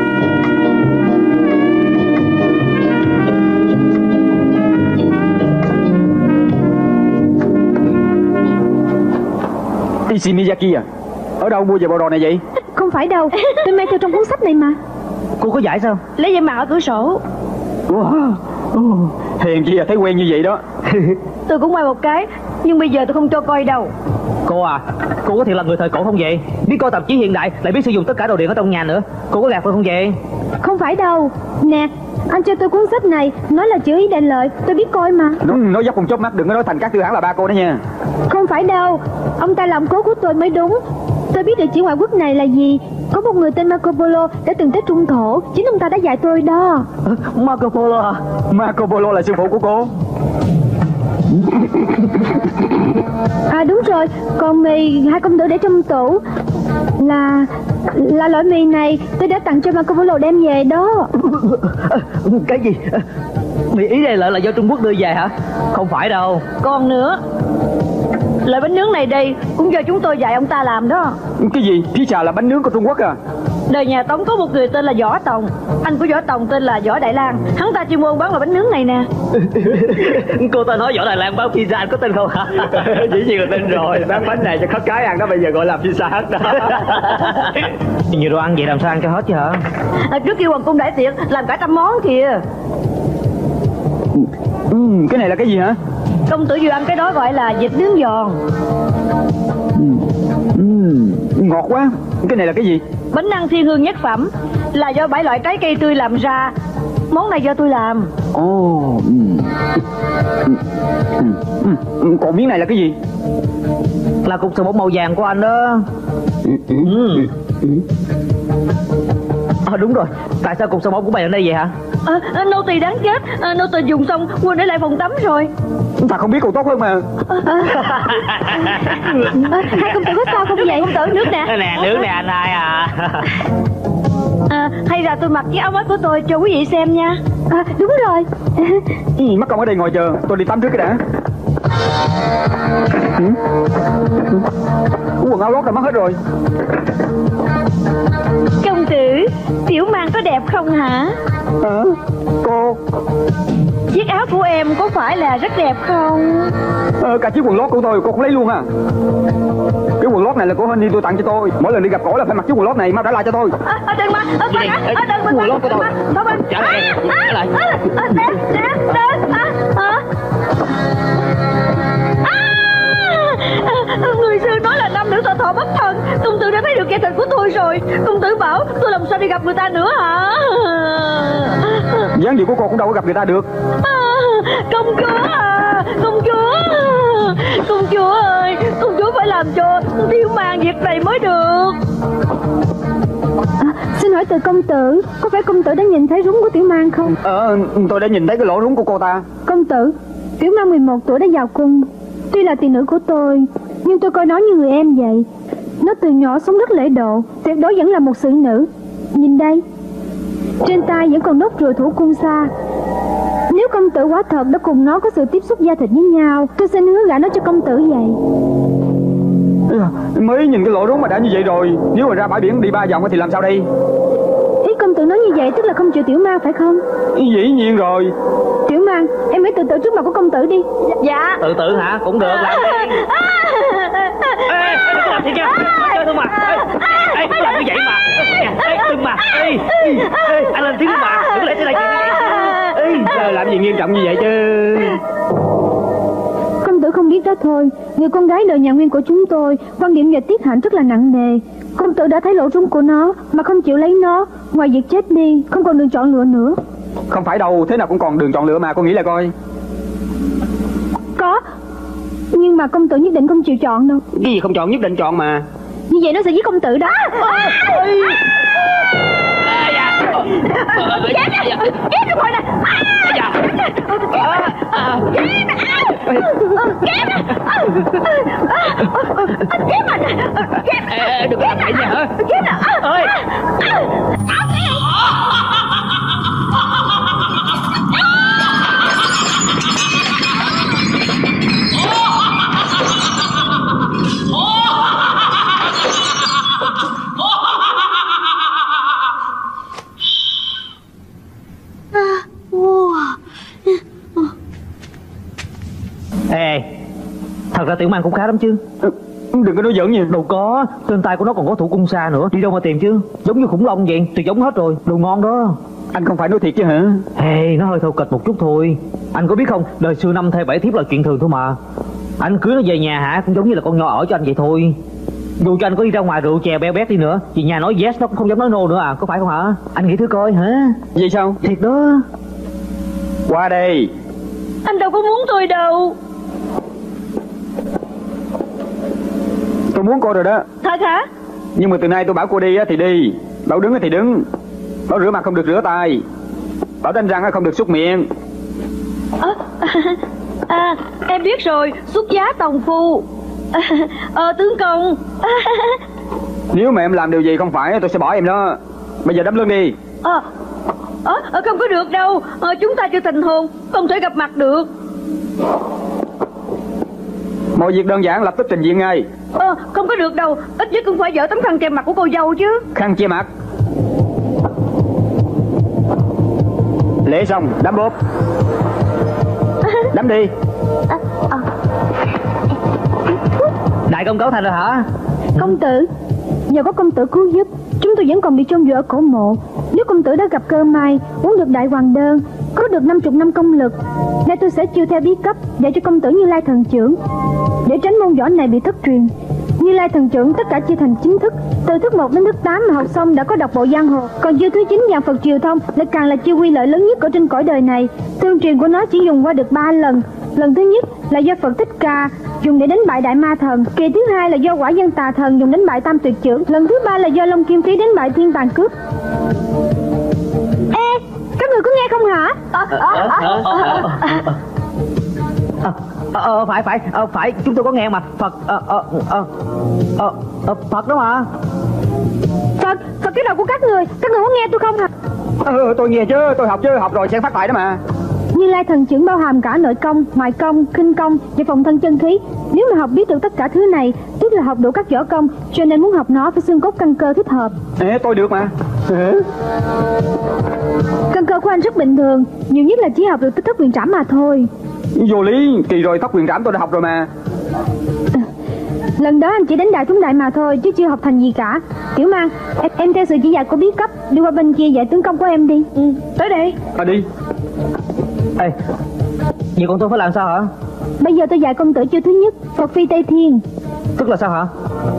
Ishimiyaki à? Ở đâu mua về bộ đồ này vậy? Không phải đâu, tôi mang theo trong cuốn sách này mà. Cô có giải sao? Lấy dây màu ở cửa sổ. Wow. Hèn chi à, thấy quen như vậy đó. Tôi cũng may một cái, nhưng bây giờ tôi không cho coi đâu. Cô à, cô có thiệt là người thời cổ không vậy? Biết coi tạp chí hiện đại, lại biết sử dụng tất cả đồ điện ở trong nhà nữa. Cô có gạt tôi không vậy? Không phải đâu. Nè, anh cho tôi cuốn sách này, nói là chữ ý đại lợi, tôi biết coi mà. Nó, nói dốc không chớp mắt, đừng có nói thành các tư hãng là ba cô đó nha. Không phải đâu, ông ta làm cố của tôi mới đúng. Tôi biết địa chỉ ngoại quốc này là gì. Có một người tên Marco Polo đã từng tới Trung Thổ. Chính ông ta đã dạy tôi đó. Marco Polo à? Marco Polo là sư phụ của cô. À đúng rồi, còn mì hai công tử để trong tủ Là Là loại mì này tôi đã tặng cho Marco Polo đem về đó. Cái gì? Mì ý đây lại là do Trung Quốc đưa về hả? Không phải đâu. Còn nữa, loại bánh nướng này đây cũng do chúng tôi dạy ông ta làm đó. Cái gì? Pizza là bánh nướng của Trung Quốc à? Đời nhà Tống có một người tên là Võ Tòng. Anh của Võ Tòng tên là Võ Đại Lang. Hắn ta chuyên môn bán loại bánh nướng này nè. Cô ta nói Võ Đại Lang bán pizza, anh có tin không hả? Dĩ nhiên là tin rồi. Bán bánh này cho khất cái ăn đó, bây giờ gọi là pizza đó. Nhiều đồ ăn vậy làm sao ăn cho hết chứ hả? À, trước kia hoàng cung đại tiệc làm cả trăm món kìa. Ừ, cái này là cái gì hả? Công tử vừa ăn cái đó gọi là vịt nướng giòn. Ừ, ngọt quá. Cái này là cái gì? Bánh ăn thiên hương nhất phẩm, là do bảy loại trái cây tươi làm ra. Món này do tôi làm. Ồ. Ừ. Ừ. Ừ. Ừ. Còn miếng này là cái gì? Là cục sườn bột màu vàng của anh đó. Ừ. À, đúng rồi. Tại sao cục sườn bột của mày ở đây vậy hả? À, à, nô tỳ đáng chết. À, nô tỳ dùng xong quên để lại phòng tắm rồi. Ta không biết còn tốt hơn mà. À, hai công tử có sao không vậy? Công tử nước nè. Nè, nước nè anh hai à. À, hay là tôi mặc chiếc áo mới của tôi cho quý vị xem nha. À, đúng rồi. Ừ, mắt con ở đây ngồi chờ, tôi đi tắm trước cái đã. Ừ? Ừ? Quần áo lót đã mất hết rồi. Công tử, tiểu mang có đẹp không hả? À, cô Chiếc áo của em có phải là rất đẹp không? à, cả chiếc quần lót của tôi cô cũng lấy luôn à? Cái quần lót này là của Honey tôi tặng cho tôi. Mỗi lần đi gặp cổ là phải mặc chiếc quần lót này, mau trả lại cho tôi. À, à, đừng mà, à, Gì à, đây? à, đừng mà, Quần lót của tôi. Thôi mà, Trả lại, à, trả lại. à, à, Đẹp, đẹp, đẹp, à, à. À, người xưa nói là nam nữ thọ thọ bất thân. Công tử đã thấy được kẻ thịt của tôi rồi. Công tử bảo tôi làm sao đi gặp người ta nữa hả? Dáng điệu của cô cũng đâu có gặp người ta được. À, công chúa à, công chúa, công chúa ơi, công chúa phải làm cho Tiểu Mang việc này mới được. À, xin hỏi từ công tử, có phải công tử đã nhìn thấy rúng của Tiểu Mang không? Ờ, tôi đã nhìn thấy cái lỗ rúng của cô ta. Công tử, Tiểu Mang mười một tuổi đã vào cung. Tuy là tỷ nữ của tôi, nhưng tôi coi nó như người em vậy. Nó từ nhỏ sống rất lễ độ, tuyệt đối vẫn là một xử nữ. Nhìn đây, trên tay vẫn còn nốt ruồi thủ cung xa. Nếu công tử quả thật đã cùng nó có sự tiếp xúc da thịt với nhau, tôi sẽ hứa gả nó cho công tử vậy. Mới nhìn cái lỗ rúng mà đã như vậy rồi. Nếu mà ra bãi biển đi ba vòng thì làm sao đây? Ý công tử nói như vậy tức là không chịu Tiểu Mang phải không? Dĩ nhiên rồi. Tiểu Mang, em hãy tự tử trước mặt của công tử đi. Dạ. Tự tử hả? Cũng được, làm đi. Ê, đừng có làm gì nha. Chơi thôi mà. Ê, đừng làm như vậy mà. Ê, đừng mà. Ê, ê, anh lên tiếng đi mà. Đừng có để lại chuyện như vậy. Ê, trời, làm gì nghiêm trọng như vậy chứ? Công tử không biết đó thôi, người con gái đời nhà Nguyên của chúng tôi, quan điểm về tiết hạnh rất là nặng nề. Công tử đã thấy lỗ rúng của nó mà không chịu lấy nó, ngoài việc chết đi không còn đường chọn lựa nữa. Không phải đâu, thế nào cũng còn đường chọn lựa mà, cô nghĩ là coi. Có, nhưng mà công tử nhất định không chịu chọn đâu. Cái gì không chọn nhất định chọn mà. Như vậy nó sẽ giết công tử đó. Chết nè, chết rồi nè. Chết nè, chết nè. Chết mà nè. Chết. Đừng làm vậy nha. Chết nè. Ơi. Ê, thật ra Tiểu Mang cũng khá lắm chứ. Đừng có nói giỡn nha. Đâu có, trên tay của nó còn có thủ cung xa nữa. Đi đâu mà tìm chứ. Giống như khủng long vậy, tuyệt giống hết rồi. Đồ ngon đó. Anh không phải nói thiệt chứ hả? Ê, nó hơi thô kịch một chút thôi. Anh có biết không, đời xưa năm thê bảy thiếp là chuyện thường thôi mà. Anh cưới nó về nhà hả, cũng giống như là con nhỏ ở cho anh vậy thôi. Dù cho anh có đi ra ngoài rượu chè beo bét đi nữa, vì nhà nói yes nó cũng không dám nói no nữa à, có phải không hả? Anh nghĩ thử coi hả? Vậy sao? Thiệt đó. Qua đây. Anh đâu có muốn tôi đâu. Tôi muốn cô rồi đó. Thật hả? Nhưng mà từ nay tôi bảo cô đi thì đi, bảo đứng thì đứng, bảo rửa mặt không được rửa tay, bảo đánh răng không được súc miệng. À, à, em biết rồi, xuất giá tòng phu. À, ờ, tướng công. À, Nếu mà em làm điều gì không phải tôi sẽ bỏ em đó. Bây giờ đấm lưng đi. à, à, không có được đâu, à, chúng ta chưa thành hôn, không thể gặp mặt được. Mọi việc đơn giản lập tức trình diện ngay. À, không có được đâu, ít nhất cũng phải dỡ tấm khăn che mặt của cô dâu chứ. Khăn che mặt. Lễ xong, đấm bóp. Đấm đi. À, à. Đại công cáo thành rồi hả? Công tử, nhờ có công tử cứu giúp, chúng tôi vẫn còn bị chôn vùi ở cổ mộ. Nếu công tử đã gặp cơ may, uống được đại hoàng đơn, có được năm chục năm công lực, nay tôi sẽ chiêu theo bí cấp dạy cho công tử Như Lai thần trưởng, để tránh môn võ này bị thất truyền. Như Lai thần trưởng tất cả chia thành chín thức, từ thức một đến thức tám mà học xong đã có đọc bộ giang hồ. Còn chiêu thứ chín vạn Phật triều thông lại càng là chiêu quy lợi lớn nhất ở trên cõi đời này. Tương truyền của nó chỉ dùng qua được ba lần. Lần thứ nhất là do Phật Thích Ca dùng để đánh bại đại ma thần, kỳ thứ hai là do Quả Dân Tà Thần dùng đánh bại Tam Tuyệt Chưởng, lần thứ ba là do Long Kim Phí đánh bại Thiên Tàn Cướp. Ê, các người có nghe không hả? À, à, à, à, à. Ờ, ờ, phải, phải, ờ, phải, chúng tôi có nghe mà. Phật, ờ, ờ, ờ, ờ, ờ, Phật đó mà. Phật, Phật cái đầu của các người, các người có nghe tôi không hả? Ừ, tôi nghe chứ, tôi học chứ, học rồi sẽ phát lại đó mà. Như Lai thần trưởng bao hàm cả nội công, ngoại công, khinh công và phòng thân chân khí. Nếu mà học biết được tất cả thứ này, tức là học đủ các võ công, cho nên muốn học nó phải xương cốt căn cơ thích hợp. Ê, tôi được mà. Căn cơ của anh rất bình thường, nhiều nhất là chỉ học được thất quyền trảm mà thôi. Vô lý, kỳ rồi thất quyền trảm tôi đã học rồi mà. Lần đó anh chỉ đánh đại trúng đại mà thôi, chứ chưa học thành gì cả. Tiểu Mang, em, em theo sự chỉ dạy của bí cấp đi qua bên kia dạy tướng công của em đi. Ừ, tới đây. À đi. Ê, vậy còn tôi phải làm sao hả? Bây giờ tôi dạy công tử chiêu thứ nhất, Phật Phi Tây Thiên. Tức là sao hả?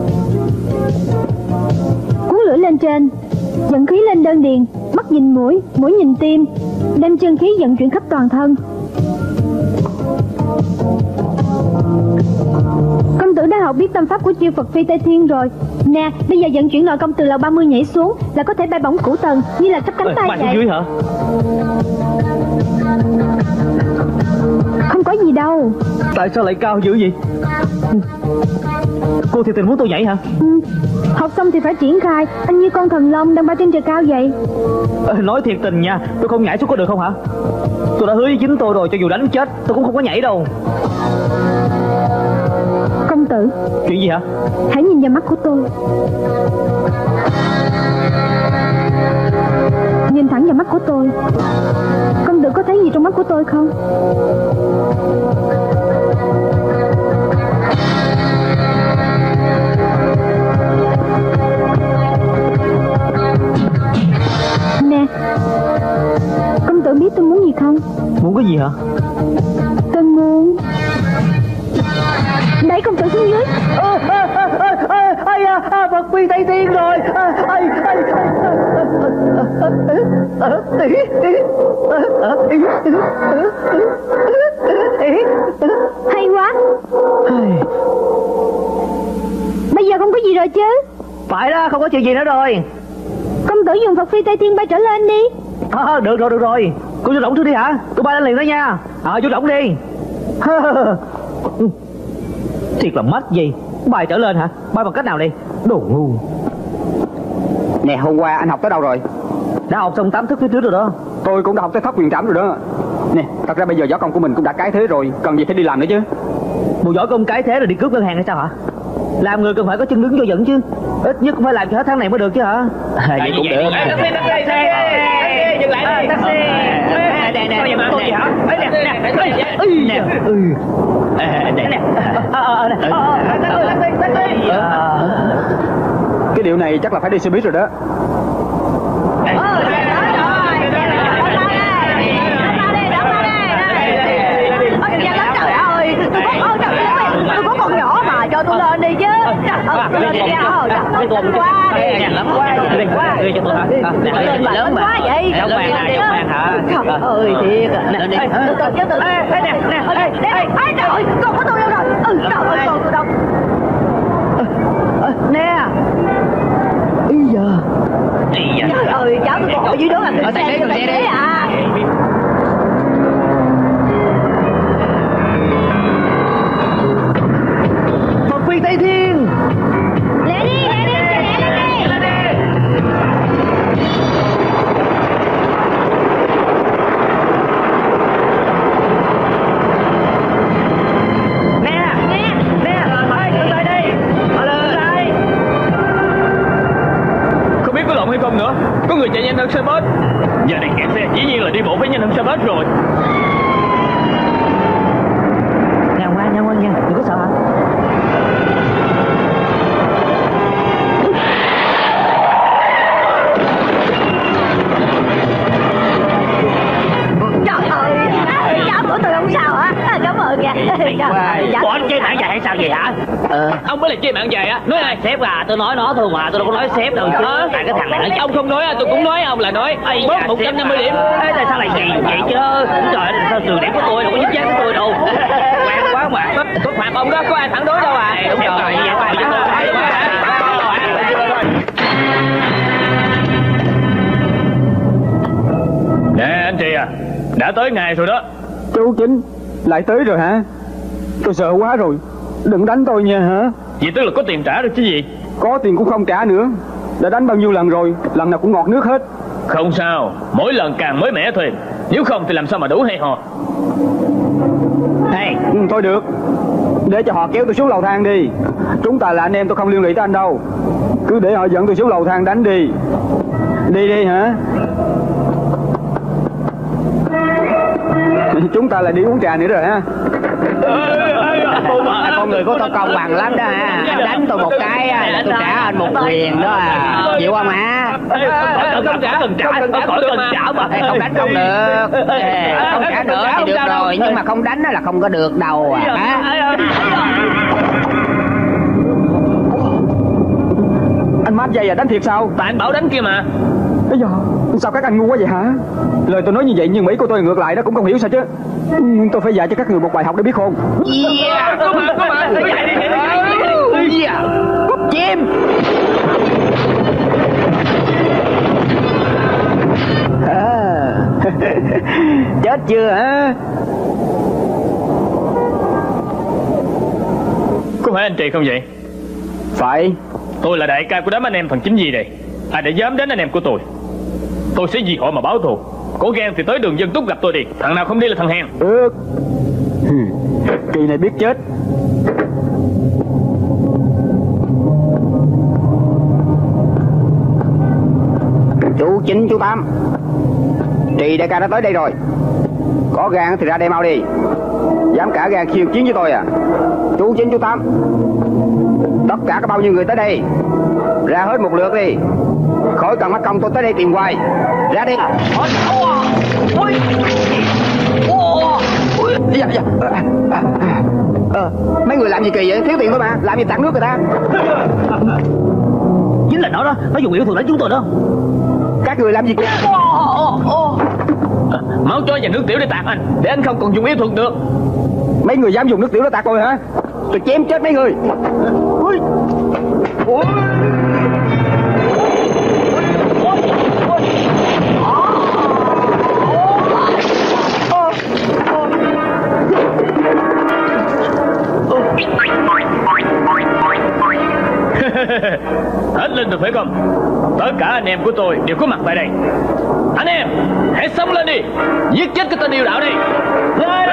Cuốn lưỡi lên trên, dẫn khí lên đơn điền, mắt nhìn mũi, mũi nhìn tim, đem chân khí vận chuyển khắp toàn thân. Công tử đã học biết tâm pháp của chiêu Phật Phi Tây Thiên rồi. Nè, bây giờ vận chuyển nội công từ lầu ba mươi nhảy xuống là có thể bay bổng cửu tầng, như là chấp cánh tay vậy. vậy. Dưới hả? Không có gì đâu. Tại sao lại cao dữ vậy? Cô thì tình muốn tôi nhảy hả? Ừ. Học xong thì phải triển khai. Anh như con thần long đang bay trên trời cao vậy. À, nói thiệt tình nha, tôi không nhảy xuống có được không hả? Tôi đã hứa với chính tôi rồi, cho dù đánh chết tôi cũng không có nhảy đâu. Công tử. Chuyện gì hả? Hãy nhìn vào mắt của tôi. Nhìn thẳng vào mắt của tôi. Công tử có thấy gì trong mắt của tôi không? Nè, công tử biết tôi muốn gì không? Muốn cái gì hả? Tôi muốn đẩy công tử xuống dưới. Ây da, Phật Phi Tây Thiên rồi. Ây, ây, hay quá. Bây giờ không có gì rồi chứ? Phải đó, không có chuyện gì nữa rồi. Công tử dùng Phật Phi Tây Thiên bay trở lên đi. À, được rồi, được rồi. Cô vô rộng trước đi hả? Tôi bay lên liền đó nha. À, vô rộng đi. Thiệt là mất gì. Bay trở lên hả? Bay bằng cách nào đi? Đồ ngu. Nè, hôm qua anh học tới đâu rồi? Đã học xong tám thức phía trước rồi đó. Tôi cũng đã học tới thất quyền trảm rồi đó. Nè, thật ra bây giờ võ công của mình cũng đã cái thế rồi, cần gì phải đi làm nữa chứ. Một võ công cái thế rồi đi cướp ngân hàng hay sao hả? Làm người cần phải có chân đứng vô dẫn chứ. Ít nhất cũng phải làm cho hết tháng này mới được chứ hả? Vậy cũng được. Taxi, taxi, dừng lại đi. Taxi. Nè, nè, nè, tôi gì hả? Nè, nè, nè, ừ. Nè, nè. Cái điệu này chắc là phải đi xe buýt rồi đó. Tôi có con nhỏ mà, cho tôi lên đi chứ. Tôi lên đi nha. Tôi lên quá đi. Lắm quá. Đi cho tôi hả? Lên mà lớn quá vậy. Giống vàng hả? Giống vàng hả? Trời ơi thiệt. Từ từ chứ từ từ. Nè, nè, nè. Ê, trời ơi, con của tôi đâu rồi? Ừ, trời ơi, con tôi đâu? Nè. Ý giờ. Trời ơi, cháu tôi còn ở dưới đó là người xe cho tài xế à. Phật Phi Tây Thiên. Lẹ đi, lẹ đi, lẹ lên đi. Nè, nè, nè, ơi, từ từ đi. Ở đây. Không biết có lộn hay không nữa. Có người chạy nhanh hơn xe bus. Giờ này kẹt xe, dĩ nhiên là đi bộ phải nhanh hơn xe bus rồi. Nha ngoan, nha ngoan nha, đừng có sợ hả? Trời ơi, cháu của tôi không sao hả? Cảm ơn nha. Bộ anh chơi mạng dài hay sao vậy hả? Ờ. Ông mới là chơi mạng dài á. Nói ai? Sếp à, tôi nói nó thôi mà, tôi đâu có nói sếp đâu chứ. Tại cái thằng này nó Ông không nói, tôi cũng nói, ông là nói. Bớt một trăm năm mươi điểm. Ê, tại sao lại vậy vậy chứ? Trời ơi, sao trường điểm của tôi đâu có dính dáng của tôi đâu. Quen quá mà. Tôi phạt ông đó, có ai phản đối đâu à. Đúng rồi, vậy phải chứ. Nè anh chị à, đã tới ngày rồi đó. Chú Chính, lại tới rồi hả? Tôi sợ quá rồi. Đừng đánh tôi nha hả? Vậy tức là có tiền trả được chứ gì? Có tiền cũng không trả nữa. Đã đánh bao nhiêu lần rồi, lần nào cũng ngọt nước hết. Không sao, mỗi lần càng mới mẻ thôi. Nếu không thì làm sao mà đủ hay ho. Hey. Ừ, thôi được, để cho họ kéo tôi xuống lầu thang đi. Chúng ta là anh em, tôi không liên lụy tới anh đâu. Cứ để họ dẫn tôi xuống lầu thang đánh đi. Đi đi hả? Chúng ta là đi uống trà nữa rồi ha. Con người của tôi công bằng lắm đó ha. Anh đánh tôi một cái là tôi trả anh một quyền đó à. Chịu không hả? Không trả, không trả, không cần trả mà. Không đánh không được. Không trả được thì được rồi, nhưng mà không đánh là không có được đâu à. Anh mát dây à, đánh thiệt sao? Tại anh bảo đánh kia mà. Bây giờ sao các anh ngu quá vậy hả? Lời tôi nói như vậy nhưng Mỹ của tôi ngược lại đó cũng không hiểu sao chứ. Nhưng tôi phải dạy cho các người một bài học để biết khôn. Yeah, có mà, có mà. Yeah. Chim. À. Chết chưa hả? Có phải anh Trì không vậy? Phải. Tôi là đại ca của đám anh em thằng Chính Di này. Ai đã dám đến anh em của tôi, tôi sẽ vì họ mà báo thù. Có gan thì tới đường Dân Túc gặp tôi đi. Thằng nào không đi là thằng hèn. Được. Kỳ này biết chết. Chú Chín, chú Tám, Trì đại ca đã tới đây rồi. Có gan thì ra đây mau đi. Dám cả gan khiêu chiến với tôi à? Chú Chín, chú Tám, tất cả có bao nhiêu người tới đây, ra hết một lượt đi. Khỏi cần mất công tôi tới đây tìm hoài. Ra đi. Dạ, dạ. À, à, à. Mấy người làm gì kỳ vậy? Thiếu tiền thôi mà. Làm gì tặng nước người ta? Chính là nó đó, nó dùng yêu thuật đánh chúng tôi đó. Các người làm gì kìa? À, máu chó và nước tiểu để tạt anh, để anh không còn dùng yêu thuật được. Mấy người dám dùng nước tiểu để tạt tôi hả? Tôi chém chết mấy người. Ui. Ui. Hết lên được phải không? Tất cả anh em của tôi đều có mặt tại đây. Anh em, hãy sống lên đi, giết chết cái tên yêu đạo đi. Lên!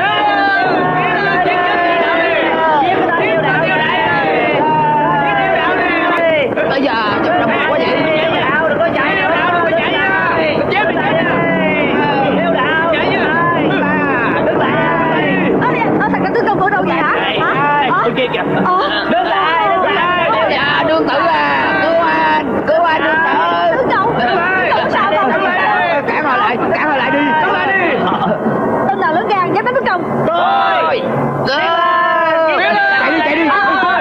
Bây giờ chụp đồng quá vậy. Đừng có chạy nữa, đừng có chạy nữa. Chết đi. Yêu đạo. Chạy chứ. Đứng lại. Ơ, thằng cảnh tướng công của đâu vậy hả? Hả? Ở kia kìa. Đứng lại, đứng lại. Dạ, đương tử à. Cứu anh, cứu anh đương tử. Tướng công, tướng sao không? Cản họ lại, cản họ lại đi. Cản lại đi. Tên nào lớn gan dám đánh tướng công? Tôi. Tôi. Chạy đi, chạy đi.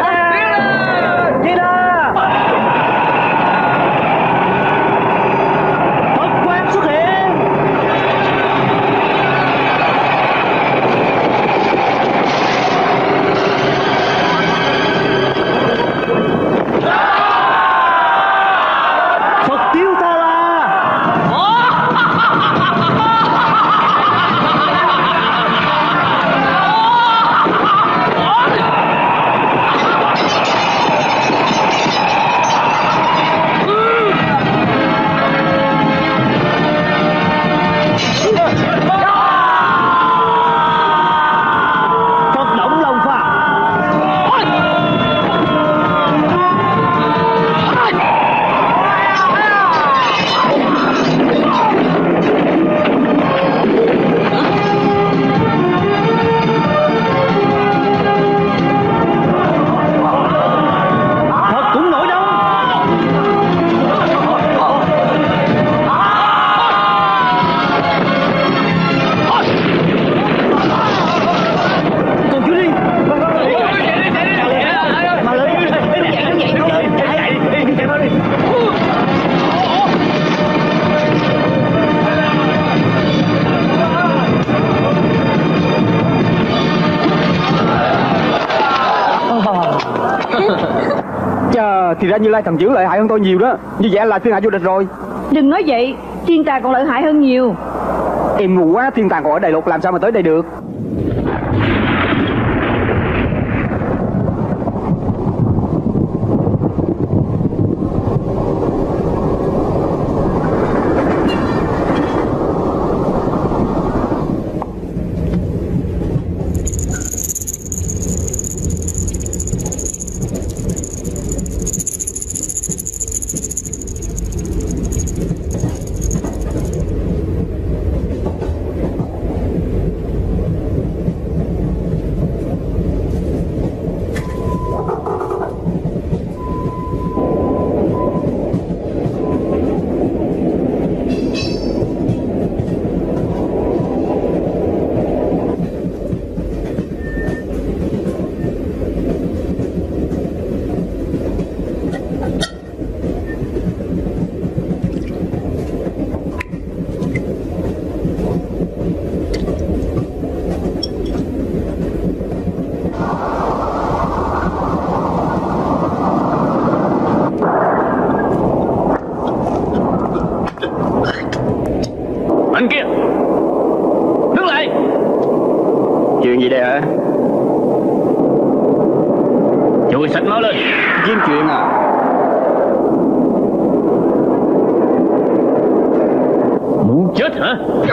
Chà, thì ra Như Lai thần trưởng lợi hại hơn tôi nhiều đó. Như vậy là thiên hạ vô địch rồi. Đừng nói vậy, thiên tà còn lợi hại hơn nhiều. Em ngu quá, thiên tàng còn ở Đại Lục làm sao mà tới đây được. Chui sạch máu lên. Diêm chuyện à? Muốn chết hả?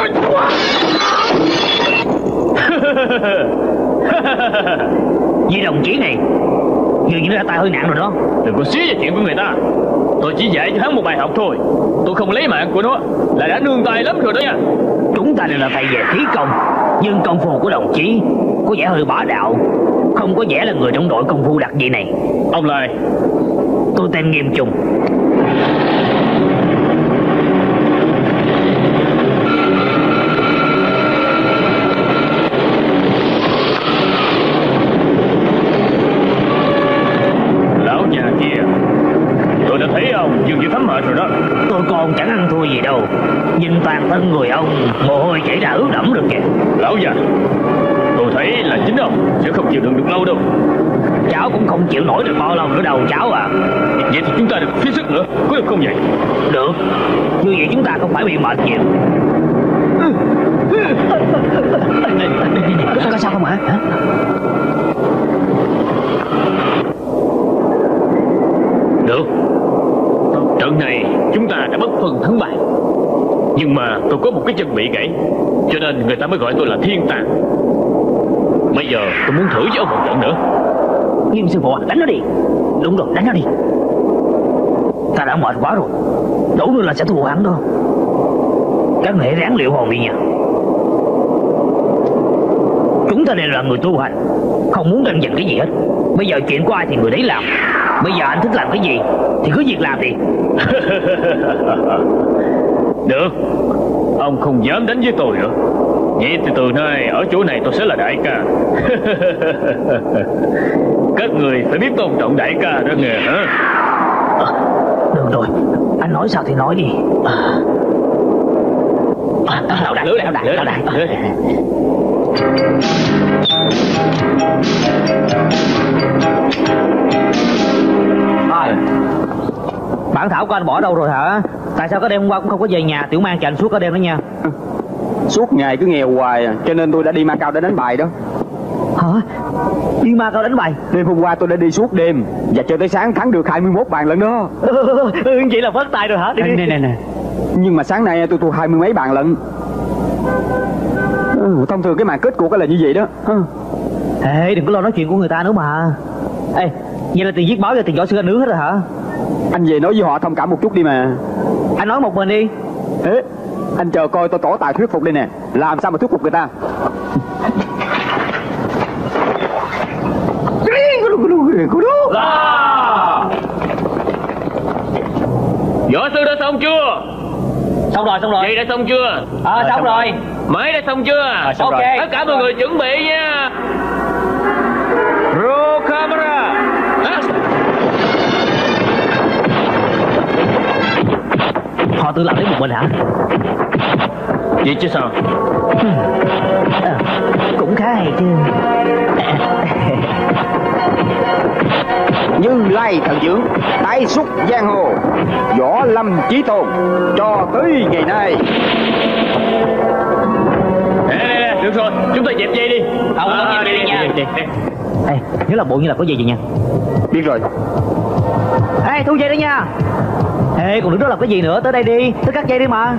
Vì đồng chí này dường như ra tay hơi nặng rồi đó. Đừng có xí vào chuyện của người ta. Tôi chỉ dạy cho hắn một bài học thôi. Tôi không lấy mạng của nó là đã nương tay lắm rồi đó nha. Chúng ta đều là thầy về khí công, nhưng công phu của đồng chí có vẻ hơi bá đạo, không có vẻ là người trong đội công phu đặc biệt này. Ông là ai? Tôi tên Nghiêm Trung. Lão già kia, tôi đã thấy ông dường như thấm mệt rồi đó. Tôi còn chẳng ăn thua gì đâu. Nhìn toàn thân người ông mồ hôi chảy ra ướt đẫm rồi kìa. Lão già, tôi thấy là chính ông sẽ không chịu đựng được lâu đâu. Cháu cũng không chịu nổi được bao lâu nữa đâu cháu à. Vậy thì chúng ta được phí sức nữa, có được không vậy? Được, như vậy chúng ta không phải bị mệt nhiều. Có sao không hả? Hả? Được. Trận này chúng ta đã bất phân thắng bại. Nhưng mà tôi có một cái chân bị gãy, cho nên người ta mới gọi tôi là Thiên Tàng. Bây giờ tôi muốn thử với ông một trận nữa. Nghiêm sư phụ, đánh nó đi. Đúng rồi, đánh nó đi. Ta đã mệt quá rồi, đủ nữa là sẽ thua hắn đó. Các nghệ ráng liệu hồn đi nha. Chúng ta đều là người tu hành, không muốn tranh giành cái gì hết. Bây giờ chuyện của ai thì người đấy làm. Bây giờ anh thích làm cái gì thì cứ việc làm đi. Được, ông không dám đánh với tôi nữa. Vậy thì từ nay ở chỗ này tôi sẽ là đại ca. Các người phải biết tôn trọng đại ca đó nghe hả? À, được rồi, anh nói sao thì nói đi. À, à, lão đại, lão đại, lão đại. À, bản thảo của anh bỏ đâu rồi hả? Tại sao cái đêm hôm qua cũng không có về nhà? Tiểu Mang chờ anh suốt cả đêm đó nha. Suốt ngày cứ nghèo hoài à, cho nên tôi đã đi Macau để đánh bài đó. Hả? Đi Macau đánh bài? Đêm hôm qua tôi đã đi suốt đêm và chơi tới sáng, thắng được hai mươi mốt bàn lần đó. Ừ, vậy là phát tài rồi hả? Đi đi. Nè nè nè. Nhưng mà sáng nay tôi thua hai mươi mấy bàn lận. Ừ, thông thường cái màn kết cuộc là như vậy đó. Ừ. Ê, đừng có lo nói chuyện của người ta nữa mà. Ê, vậy là tiền viết báo và tiền võ sư anh nướng hết rồi hả? Anh về nói với họ thông cảm một chút đi mà. Anh nói một mình đi. Ê, anh chờ coi tôi tỏ tài thuyết phục đây nè. Làm sao mà thuyết phục người ta? Võ sư đã xong chưa? Xong rồi, xong rồi. Vậy đã xong chưa? Ờ, à, xong, xong rồi. Máy đã xong chưa? À, xong ok, rồi. Tất cả mọi người chuẩn bị nha. Roll camera. À. Họ tự làm lấy một mình hả? Vậy chứ sao? À, cũng khá hay chứ. Như Lai thần dưỡng, tái xuất giang hồ, Võ Lâm chí tôn cho tới ngày nay. Nè, nè, nè, được rồi, chúng ta dẹp dây đi. Không, không dẹp dây đi nha. Đi, đi, đi. Ê, nhớ là bộ như là có gì vậy nha. Biết rồi. Ê, thu dây đó nha. Ê, còn đứng đó làm cái gì nữa? Tới đây đi, tới cắt dây đi mà.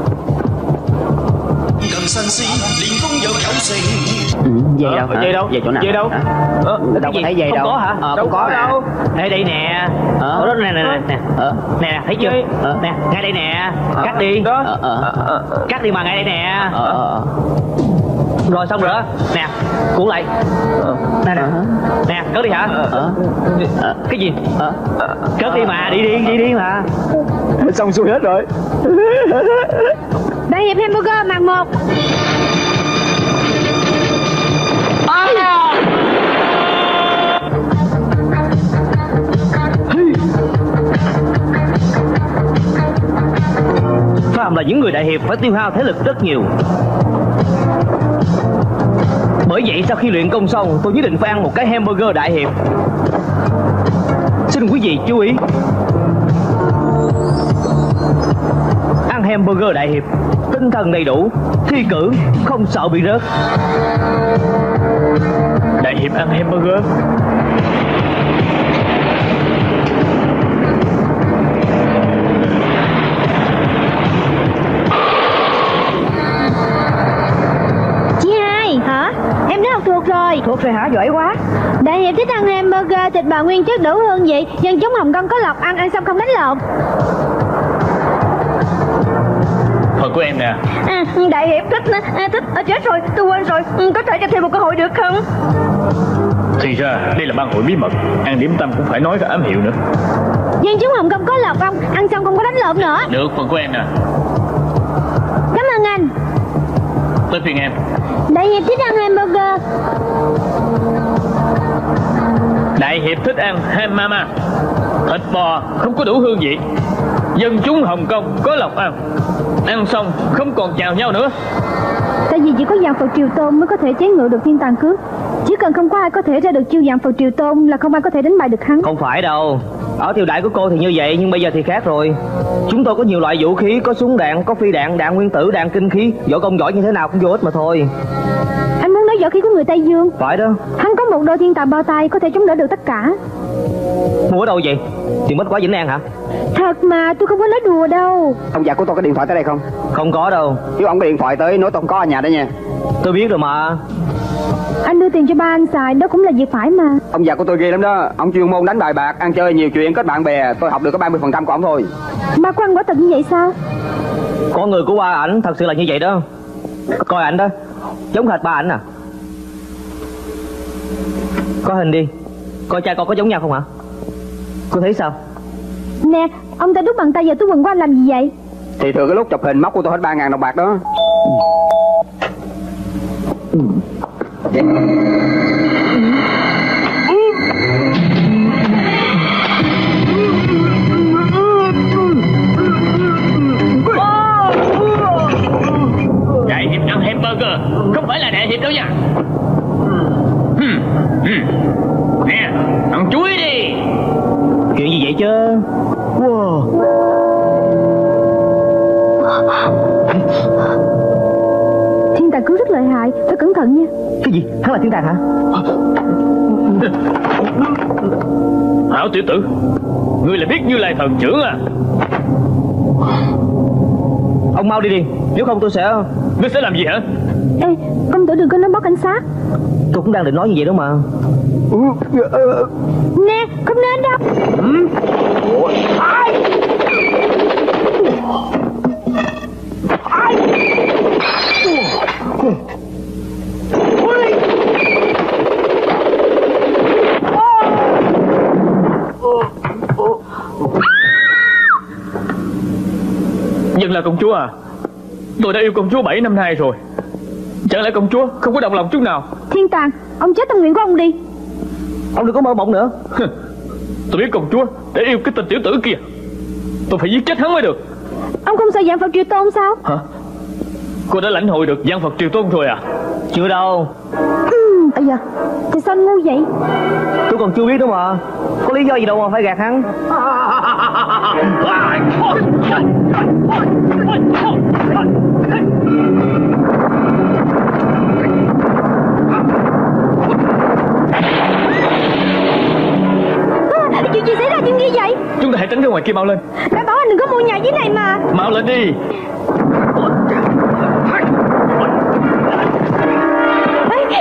Ừ, dây đâu? Dây đâu? Dây chỗ nào? Dây đâu? Ờ, đâu có thấy dây không đâu. Có hả? Ờ, đâu không có đâu. Ê, đây nè. Ờ. Ở đó nè nè nè nè. Ờ. Nè, thấy chưa? Ờ. Nè, ngay đây nè. Cắt đi. Ờ, ờ, ờ. Cắt đi mà ngay đây nè. Ờ, ờ. Rồi xong rồi đó. Nè, cuốn lại. Nè nè. Nè, cất đi hả? Ờ. Cái gì? Ờ. Cất đi mà, đi đi, đi đi mà. Xong xuôi hết rồi. Đại hiệp hamburger màn một. Phạm là những người đại hiệp phải tiêu hao thể lực rất nhiều. Bởi vậy sau khi luyện công xong, tôi quyết định phải ăn một cái hamburger đại hiệp. Xin quý vị chú ý. Ăn hamburger đại hiệp, tinh thần đầy đủ, thi cử không sợ bị rớt. Đại hiệp ăn hamburger. Chị hai. Hả? Em đã học thuộc rồi. Thuộc rồi hả? Giỏi quá. Đại hiệp thích ăn hamburger, thịt bò nguyên chất đủ hương vị, nhân giống hồng con có lọc, ăn ăn xong không đánh lộn. Phần của em nè. À, đại hiệp thích à, thích à, chết rồi, tôi quên rồi. Ừ, có thể cho thêm một cơ hội được không? Thì ra đây là ban hội bí mật, ăn điểm tâm cũng phải nói ra ám hiệu nữa. Nhân giống hồng con có lọc không, ăn xong không có đánh lộn nữa. Được, phần của em nè. Cảm ơn anh. Tới phiên em. Đại hiệp thích ăn hamburger. Đại hiệp thích ăn ham mama. Thịt bò không có đủ hương vị, dân chúng Hồng Kông có lộc ăn, ăn xong không còn chào nhau nữa. Tại vì chỉ có dạng Phật Triều Tôn mới có thể chế ngự được thiên tàng cước. Chỉ cần không có ai có thể ra được chiêu dạng Phật Triều Tôn là không ai có thể đánh bại được hắn. Không phải đâu. Ở triều đại của cô thì như vậy, nhưng bây giờ thì khác rồi. Chúng tôi có nhiều loại vũ khí, có súng đạn, có phi đạn, đạn nguyên tử, đạn kinh khí. Võ công giỏi như thế nào cũng vô ích mà thôi. Anh muốn nói võ khí của người Tây Dương? Phải đó. Hắn có một đôi thiên tàng bao tay có thể chống đỡ được tất cả. Mua ở đâu vậy? Tiền Bách Quá Vĩnh An hả? Thật mà, tôi không có nói đùa đâu. Ông già của tôi có điện thoại tới đây không? Không có đâu. Nếu ông có điện thoại tới nói tôi không có ở nhà đó nha. Tôi biết rồi mà. Anh đưa tiền cho ba anh xài, đó cũng là việc phải mà. Ông già của tôi ghê lắm đó. Ông chuyên môn đánh bài bạc, ăn chơi nhiều chuyện, kết bạn bè. Tôi học được có ba mươi phần trăm của ông thôi. Ba của anh quả thật như vậy sao? Con người của ba ảnh thật sự là như vậy đó. Coi ảnh đó, giống hệt ba ảnh à. Có hình đi, coi cha con có giống nhau không hả? Cô thấy sao? Nè, ông ta đút bàn tay vào túi quần của anh làm gì vậy? Thì thường cái lúc chụp hình móc của tôi hết ba ngàn đồng bạc đó. Đại hiệp ăn hamburger không phải là đại hiệp đâu nha. Nè, ăn chuối đi. Chuyện gì vậy chứ? Wow. Thiên tàng cứu rất lợi hại, phải cẩn thận nha. Cái gì? Hắn là thiên tàng hả? Hảo tiểu tử, ngươi là biết Như Lai thần trưởng à? Ông mau đi đi, nếu không tôi sẽ... Ngươi sẽ làm gì hả? Ê, công tử đừng có nói báo cảnh sát. Tôi cũng đang định nói như vậy đó mà. Nè, không nên đâu. Ừ. Ai? Ai? Dân là công chúa à? Tôi đã yêu công chúa bảy năm nay rồi. Chẳng lẽ công chúa không có động lòng chút nào? Thiên tàng, ông chết tâm nguyện của ông đi. Ông đừng có mơ mộng nữa. Tôi biết công chúa để yêu cái tên tiểu tử kia, tôi phải giết chết hắn mới được. Ông không sợ dạng Phật Triều Tôn sao? Hả? Cô đã lãnh hội được gian Phật Triều Tôn rồi à? Chưa đâu. Ừ, bây giờ thì sao anh ngu vậy? Tôi còn chưa biết nữa mà. Có lý do gì đâu mà phải gạt hắn. À, chuyện gì xảy ra chuyện gì vậy? Chúng ta hãy tránh ra ngoài kia, mau lên. Đã bảo anh đừng có mua nhà dưới này mà. Mau lên đi. Ê, ê,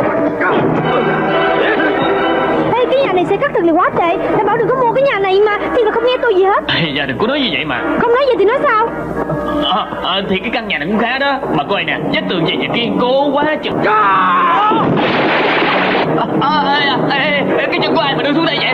ê, cái nhà này sẽ cắt thật là quá tệ. Đã bảo đừng có mua cái nhà này mà. Thì là không nghe tôi gì hết. Ê, dạ đừng có nói như vậy mà. Không nói gì thì nói sao? À, à, thì cái căn nhà này cũng khá đó. Mà coi nè, vách tường dày và kiên cố quá chừng. À, à, à, à, ê, ê, cái chân của ai mà đưa xuống đây vậy?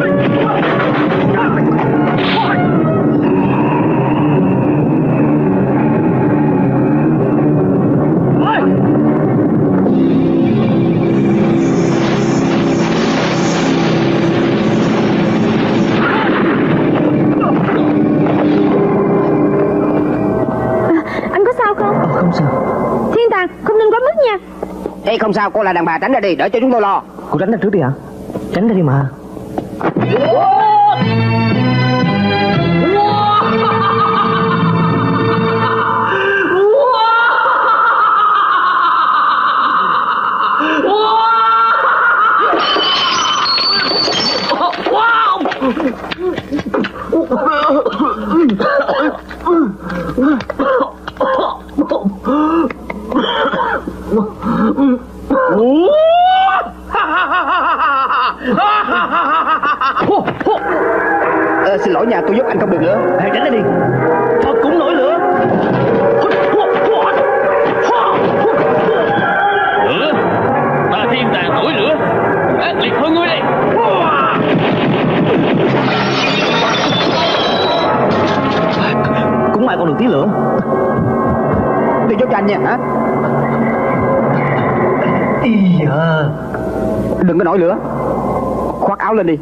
Anh có sao không? Ờ, không sao. Thiên tàng, không nên quá mức nha. Ê, không sao, cô là đàn bà, tránh ra đi, đỡ cho chúng tôi lo. Cô tránh ra trước đi hả? Tránh ra đi mà. Wow! nổi nha, tôi giúp anh không được nữa. Hãy tránh ra đi. Phật cũng nổi lửa. Lửa? Ta thiên tàng nổi lửa, ác liệt hơn ngươi đây. Cũng may còn được tí lửa. Tôi giúp cho anh nha hả? Ý à. Đừng có nổi lửa. Khoác áo lên đi.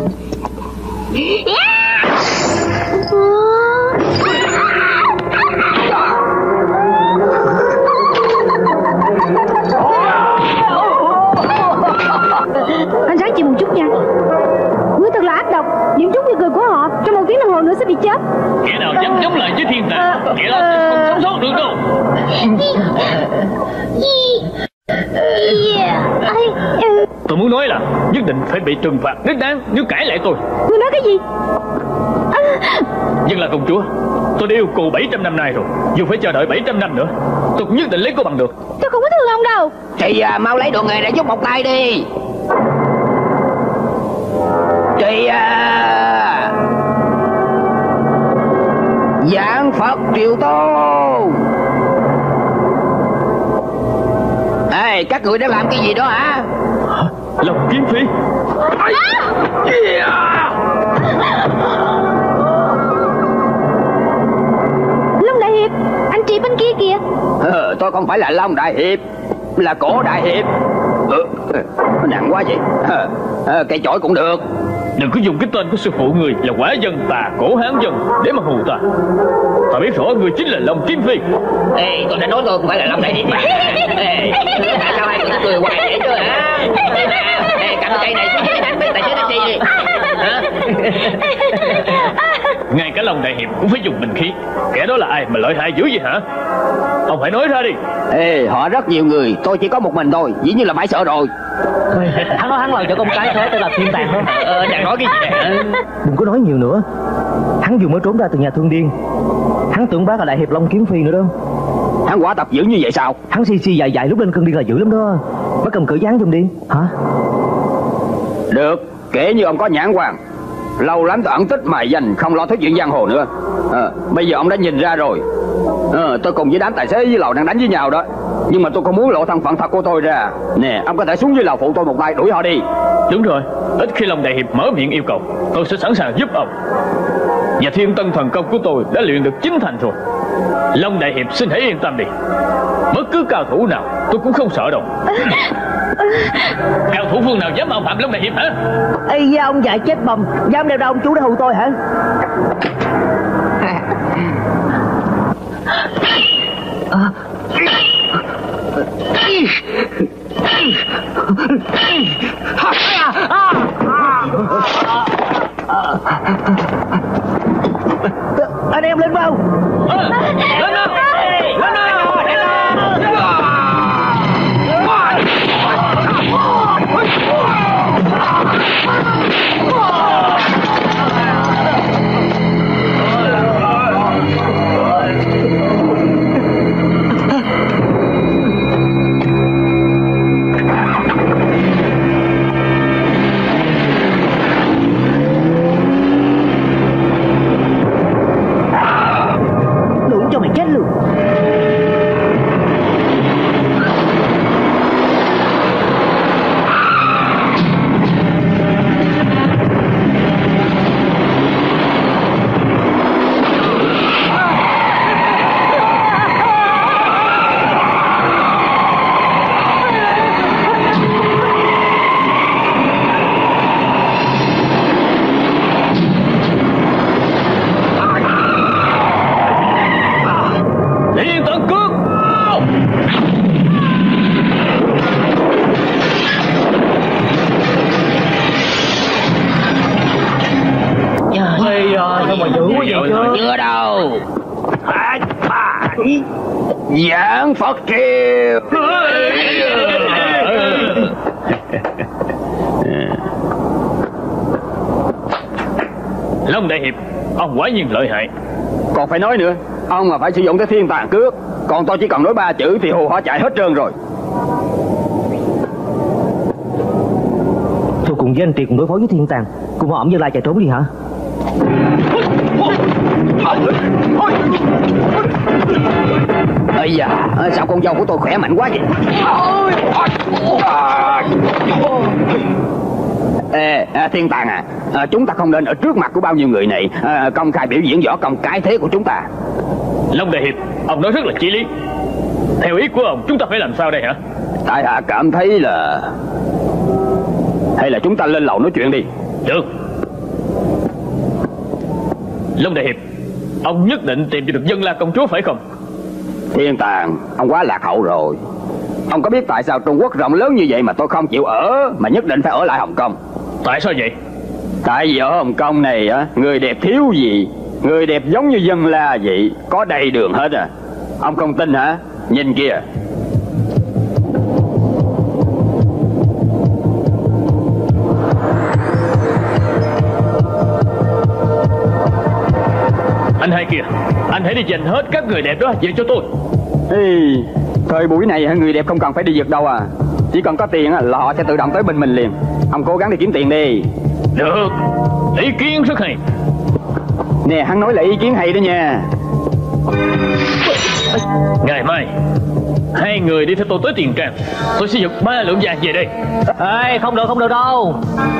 Anh ráng chịu một chút nha. Ngươi thật là ác độc, điểm trúng vào người của họ. Trong một tiếng đồng hồ nữa sẽ bị chết. Kẻ nào dám chống lại với thiên tàng, kẻ đó sẽ không sống sót được đâu. Tôi muốn nói là nhất định phải bị trừng phạt đích đáng nếu cãi lại tôi. Ngươi nói cái gì? Nhưng là công chúa, tôi đã yêu cầu bảy trăm năm nay rồi, dù phải chờ đợi bảy trăm năm nữa, tôi cũng nhất định lấy cô bằng được. Tôi không có thương ông đâu. Thì à, mau lấy đồ nghề để giúp một tay đi. Chị à, giảng Phật triều tô. Ê, các người đang làm cái gì đó hả? Lòng kiếm phi. Long Đại Hiệp, anh chị bên kia kìa. Ờ, tôi không phải là Long Đại Hiệp, là Cổ Đại Hiệp. Ừ, nặng quá vậy. Ờ, ờ, cây chổi cũng được. Đừng có dùng cái tên của sư phụ người là Quả Dân Tà Cổ Hán Dân để mà hù ta. Ta biết rõ người chính là Long Kiếm Phi. Ê, tôi đã nói tôi không phải là Long Đại Hiệp mà. Ê, tại sao hai người cười hoài vậy chứ hả? Ê, cầm cây này xuống dưới đánh mấy tài xế taxi đi. Hả? Ngay cả Long Đại Hiệp cũng phải dùng bình khí. Kẻ đó là ai mà lợi hại dữ vậy hả? Ông phải nói ra đi. Ê, họ rất nhiều người, tôi chỉ có một mình thôi, dĩ nhiên là phải sợ rồi. Hắn nói hắn làm cho con cái thôi, tên là thiên tàng thôi. Ờ, đang nói cái gì vậy? Đừng có nói nhiều nữa. Hắn vừa mới trốn ra từ nhà thương điên. Hắn tưởng bác là Đại Hiệp Long Kiếm Phi nữa đó. Hắn quả tập dữ như vậy sao? Hắn xì xì dài dài lúc lên cơn điên là dữ lắm đó. Bác cầm cử dán giùm đi. Hả? Được, kể như ông có nhãn quan, lâu lắm tôi ẩn tích mài danh, không lo thuyết chuyện giang hồ nữa. À, bây giờ ông đã nhìn ra rồi. À, tôi cùng với đám tài xế với lầu đang đánh với nhau đó, nhưng mà tôi không muốn lộ thân phận thật của tôi ra. Nè, ông có thể xuống dưới lầu phụ tôi một tay đuổi họ đi. Đúng rồi, ít khi Long Đại Hiệp mở miệng yêu cầu, tôi sẽ sẵn sàng giúp ông. Và thiên tân thần công của tôi đã luyện được chín thành rồi. Long Đại Hiệp xin hãy yên tâm đi. Bất cứ cao thủ nào tôi cũng không sợ đâu. Cao thủ phương nào dám mạo phạm Long Đại Hiệp hả? Ây da, ông già chết bầm, dám đeo đâu ông chú để hù tôi hả? À. Anh em lên vào. À, lên nào, lên nào. Đủ cho mày chết luôn. Chưa đâu. Giảng Phật triều. Long Đại Hiệp, ông quả nhiên lợi hại. Còn phải nói nữa, ông mà phải sử dụng cái thiên tàng cước, còn tôi chỉ cần nói ba chữ thì hù họ chạy hết trơn rồi. Tôi cùng với anh Triệt cùng đối phó với thiên tàng, cùng họ ẩm Như Lai chạy trốn đi hả? Ây da, sao con dâu của tôi khỏe mạnh quá vậy? Ê, Thiên Tàng à, à, chúng ta không nên ở trước mặt của bao nhiêu người này à, công khai biểu diễn võ công cái thế của chúng ta. Long Đại Hiệp, ông nói rất là chí lý. Theo ý của ông, chúng ta phải làm sao đây hả? Tại hạ cảm thấy là hay là chúng ta lên lầu nói chuyện đi. Được. Long Đại Hiệp, ông nhất định tìm cho được Dân La công chúa phải không? Thiên Tàng, ông quá lạc hậu rồi. Ông có biết tại sao Trung Quốc rộng lớn như vậy mà tôi không chịu ở, mà nhất định phải ở lại Hồng Kông? Tại sao vậy? Tại vì ở Hồng Kông này á, người đẹp thiếu gì, người đẹp giống như Dân La vậy, có đầy đường hết à. Ông không tin hả? Nhìn kìa. Anh hai kìa, anh hãy đi giành hết các người đẹp đó về cho tôi. Ê, thời buổi này người đẹp không cần phải đi giật đâu à. Chỉ cần có tiền là họ sẽ tự động tới bên mình liền. Ông cố gắng đi kiếm tiền đi. Được, ý kiến rất hay. Nè, hắn nói là ý kiến hay đó nha. Ngày mai hai người đi theo tôi tới Tiền Trang. Tôi sẽ giật ba lượng vàng về đây. Ê, không được, không được đâu.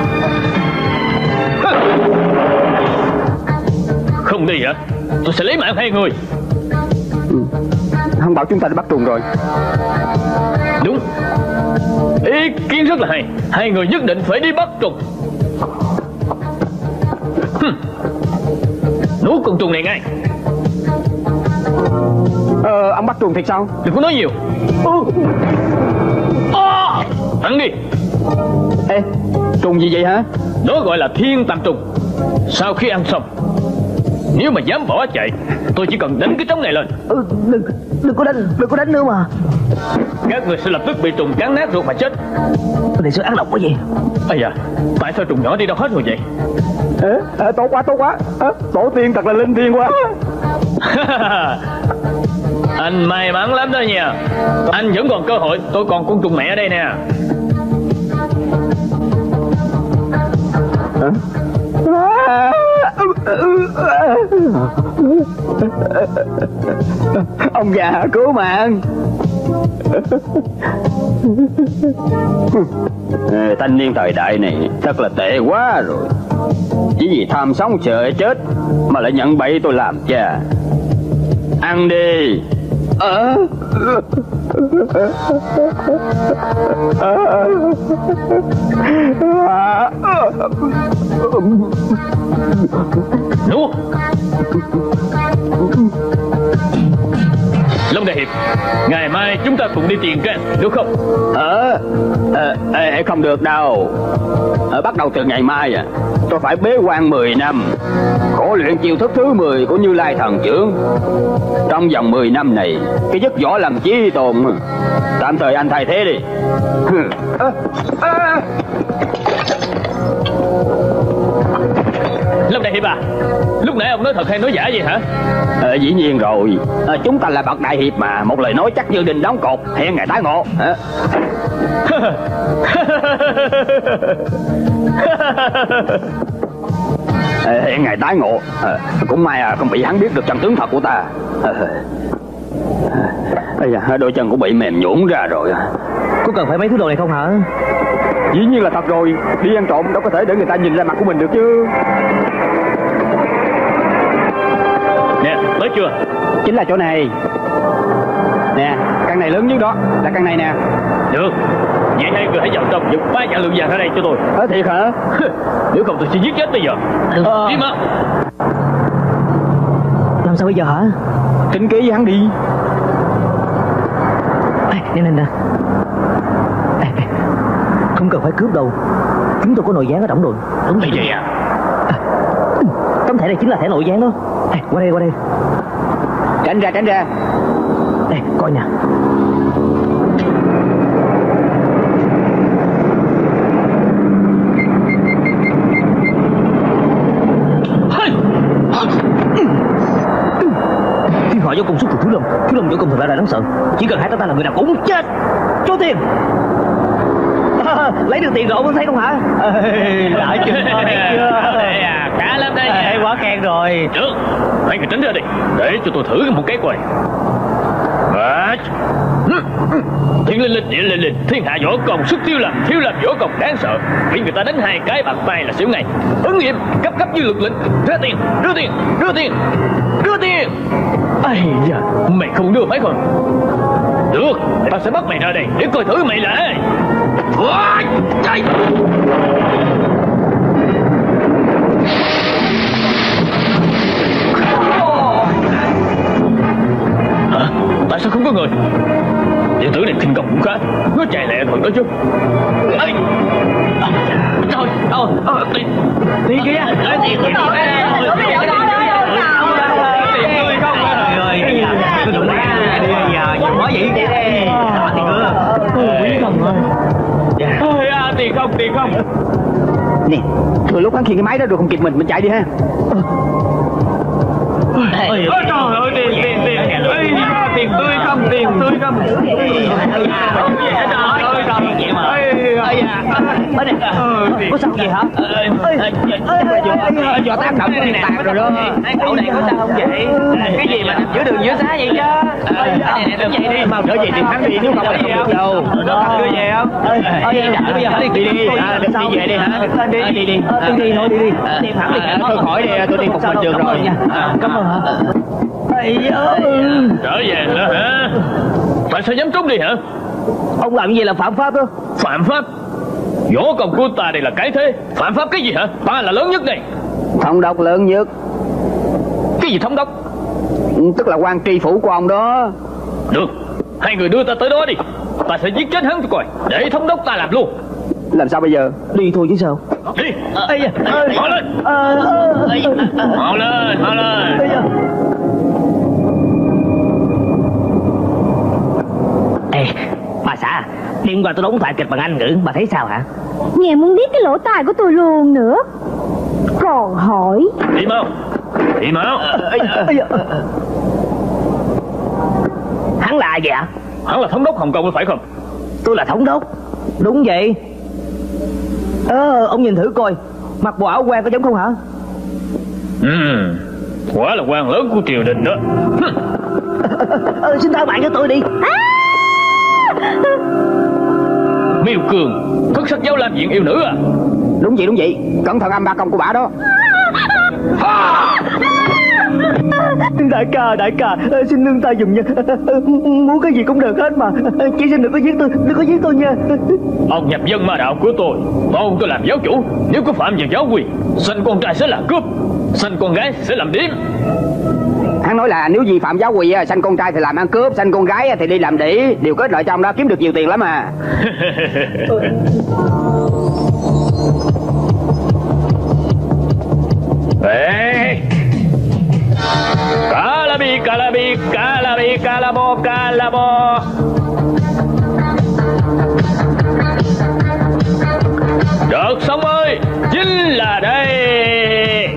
Không đi hả? Tôi sẽ lấy mạng hai người. Hắn bảo chúng ta đã bắt trùng rồi. Đúng, ý kiến rất là hay. Hai người nhất định phải đi bắt trùng. Nuốt con trùng này ngay. Ờ, ông bắt trùng thiệt sao? Đừng có nói nhiều. À, thẳng đi. Ê, trùng gì vậy hả? Đó gọi là thiên tàm trùng. Sau khi ăn xong, nếu mà dám bỏ chạy, tôi chỉ cần đánh cái trống này lên. Ừ, đừng, đừng có đánh, đừng có đánh nữa mà. Các người sẽ lập tức bị trùng cắn nát ruột mà chết. Tôi này sự ác độc quá vậy. Ây da, tại sao trùng nhỏ đi đâu hết rồi vậy? Ê, à, tốt quá, tốt quá. À, tổ tiên thật là linh thiêng quá. Anh may mắn lắm đó nha. Anh vẫn còn cơ hội. Tôi còn con trùng mẹ ở đây nè. Hả? Ông già cứu mạng. Thanh niên thời đại này thật là tệ quá rồi. Chỉ vì tham sống sợ chết mà lại nhận bậy tôi làm cha. Ăn đi. À. Nuốt. Long Đại Hiệp, ngày mai chúng ta cùng đi Tiền Trang, được không? Ờ, à, à, không được đâu. À, bắt đầu từ ngày mai à, tôi phải bế quan mười năm, khổ luyện chiêu thức thứ mười của Như Lai Thần Trưởng. Trong vòng mười năm này, cái giấc võ làm chí tồn, tạm thời anh thay thế đi. À, à. Long Đại Hiệp à, lúc nãy ông nói thật hay nói giả vậy hả? À, dĩ nhiên rồi. À, chúng ta là bậc đại hiệp mà, một lời nói chắc như đinh đóng cột. Hẹn ngày tái ngộ. À. À, hẹn ngày tái ngộ. À, cũng may à, không bị hắn biết được chân tướng thật của ta. À, à, đôi chân cũng bị mềm nhũn ra rồi. Có cần phải mấy thứ đồ này không hả? Dĩ nhiên là thật rồi. Đi ăn trộm đâu có thể để người ta nhìn ra mặt của mình được chứ. Nè, tới chưa? Chính là chỗ này. Nè, căn này lớn nhất đó, là căn này nè. Được. Vậy hai người hãy vào trong giật ba vạn lượng vàng ra đây cho tôi. Ờ, thiệt hả? Nếu không tôi sẽ giết chết bây giờ. Ờ. Đi mà. Làm sao bây giờ hả? Tính kế với hắn đi. Ê, nè nè nè. Ê, ê. Không cần phải cướp đâu. Chúng tôi có nội gián ở đóng rồi. Đúng Như vậy à? À, tấm thẻ này chính là thẻ nội gián đó. Ê, qua đây qua đây. Tránh ra tránh ra. Ê, coi nè. Thiên họa do công suất của Thiếu Lâm. Thiếu Lâm do công thật ra là đáng sợ. Chỉ cần hai ta là người nào cũng chết. Cho tiền. À, lấy được tiền rồi ông thấy không hả? Ê, lại chưa? Thấy chưa? À, khá lắm đây. Ê, quá khen rồi. Được, hai người tránh ra đi, để cho tôi thử một cái coi. À, thiên linh linh địa linh linh, thiên hạ võ công sức tiêu làm, thiếu làm võ công đáng sợ. Bị người ta đánh hai cái bạc tay là xỉu ngay. Ứng nghiệm cấp cấp như lực lĩnh. Đưa tiền, đưa tiền, đưa tiền, đưa tiền. Ây da, mày không đưa phải không? Được, tao sẽ bắt mày ra đây để coi thử mày là ai. Ôi, trời. Hả? Tại sao không có người? Tiểu tử này kinh công cũng khá, nó chạy lẹ thật đó chứ. Ê! À, trời, đâu, tiền, tiền kia, tiền, tiền, tươi không? Rồi, bây giờ, tôi đụng ra, bây giờ, nhiều quá vậy? Tiền nữa, quý thần ơi. Ôi, à, tiền không, tiền không. Nè, từ lúc hắn khiêng cái máy đó rồi không kịp mình, mình chạy đi ha. Ôi trời ơi, tiền, tiền, tiền, ơi, tiền tươi không, tiền tươi không. Trời ơi, trời ơi, có sao vậy hả? Do tác động của thiên tạc rồi đó. Cậu này có sao không vậy? Cái gì mà giữa đường giữa xá vậy chứ? Đứng dậy đi, mau đỡ về tìm hắn đi, nếu không là không được đâu. Đưa về không? Bây giờ đi đi, đi về đi hả? Đi đi đi, đi đi thôi, đi đi. Tìm hắn đi, thôi khỏi đi, tôi đi một mình được rồi. Cảm ơn hả? Trở về nữa hả? Tại sao dám trốn đi hả? Ông làm gì là phạm pháp đó? Phạm pháp? Võ công của ta đây là cái thế. Phạm pháp cái gì hả? Ta là lớn nhất đây. Thống đốc lớn nhất. Cái gì thống đốc? Tức là quan tri phủ của ông đó. Được, hai người đưa ta tới đó đi. Ta sẽ giết chết hắn cho coi, để thống đốc ta làm luôn. Làm sao bây giờ? Đi thôi chứ sao? Đi. Mau lên. Mau lên, mau lên. Ê, bà xã, đêm qua tôi đóng thoại kịch bằng Anh ngữ, bà thấy sao hả? Nghe muốn biết cái lỗ tai của tôi luôn nữa. Còn hỏi. Đi mau, đi mau. Hắn là ai vậy hả? Hắn là thống đốc Hồng Kông phải không? Tôi là thống đốc. Đúng vậy. Ờ, ông nhìn thử coi, mặc bộ áo quan có giống không hả? Ừ, quả là quan lớn của triều đình đó. Ờ, xin tha bạn cho tôi đi. Miêu Cường, thất sắc giáo làm diện yêu nữ à? Đúng vậy, đúng vậy. Cẩn thận âm ba công của bà đó. Đại ca, đại ca, xin nương tay dùm nha. Muốn cái gì cũng được hết mà. Chỉ xin đừng có giết tôi, đừng có giết tôi nha. Ông nhập dân ma đạo của tôi, tôn tôi làm giáo chủ. Nếu có phạm vào giáo quyền, sanh con trai sẽ là cướp, sanh con gái sẽ làm điếm. Hắn nói là nếu vi phạm giáo quy, sanh con trai thì làm ăn cướp, sanh con gái thì đi làm đĩ. Điều kết lợi trong đó kiếm được nhiều tiền lắm à. Ê, Calabi, Calabi, Calabi, Calabo, Calabo. Đợt sống ơi, chính là đây.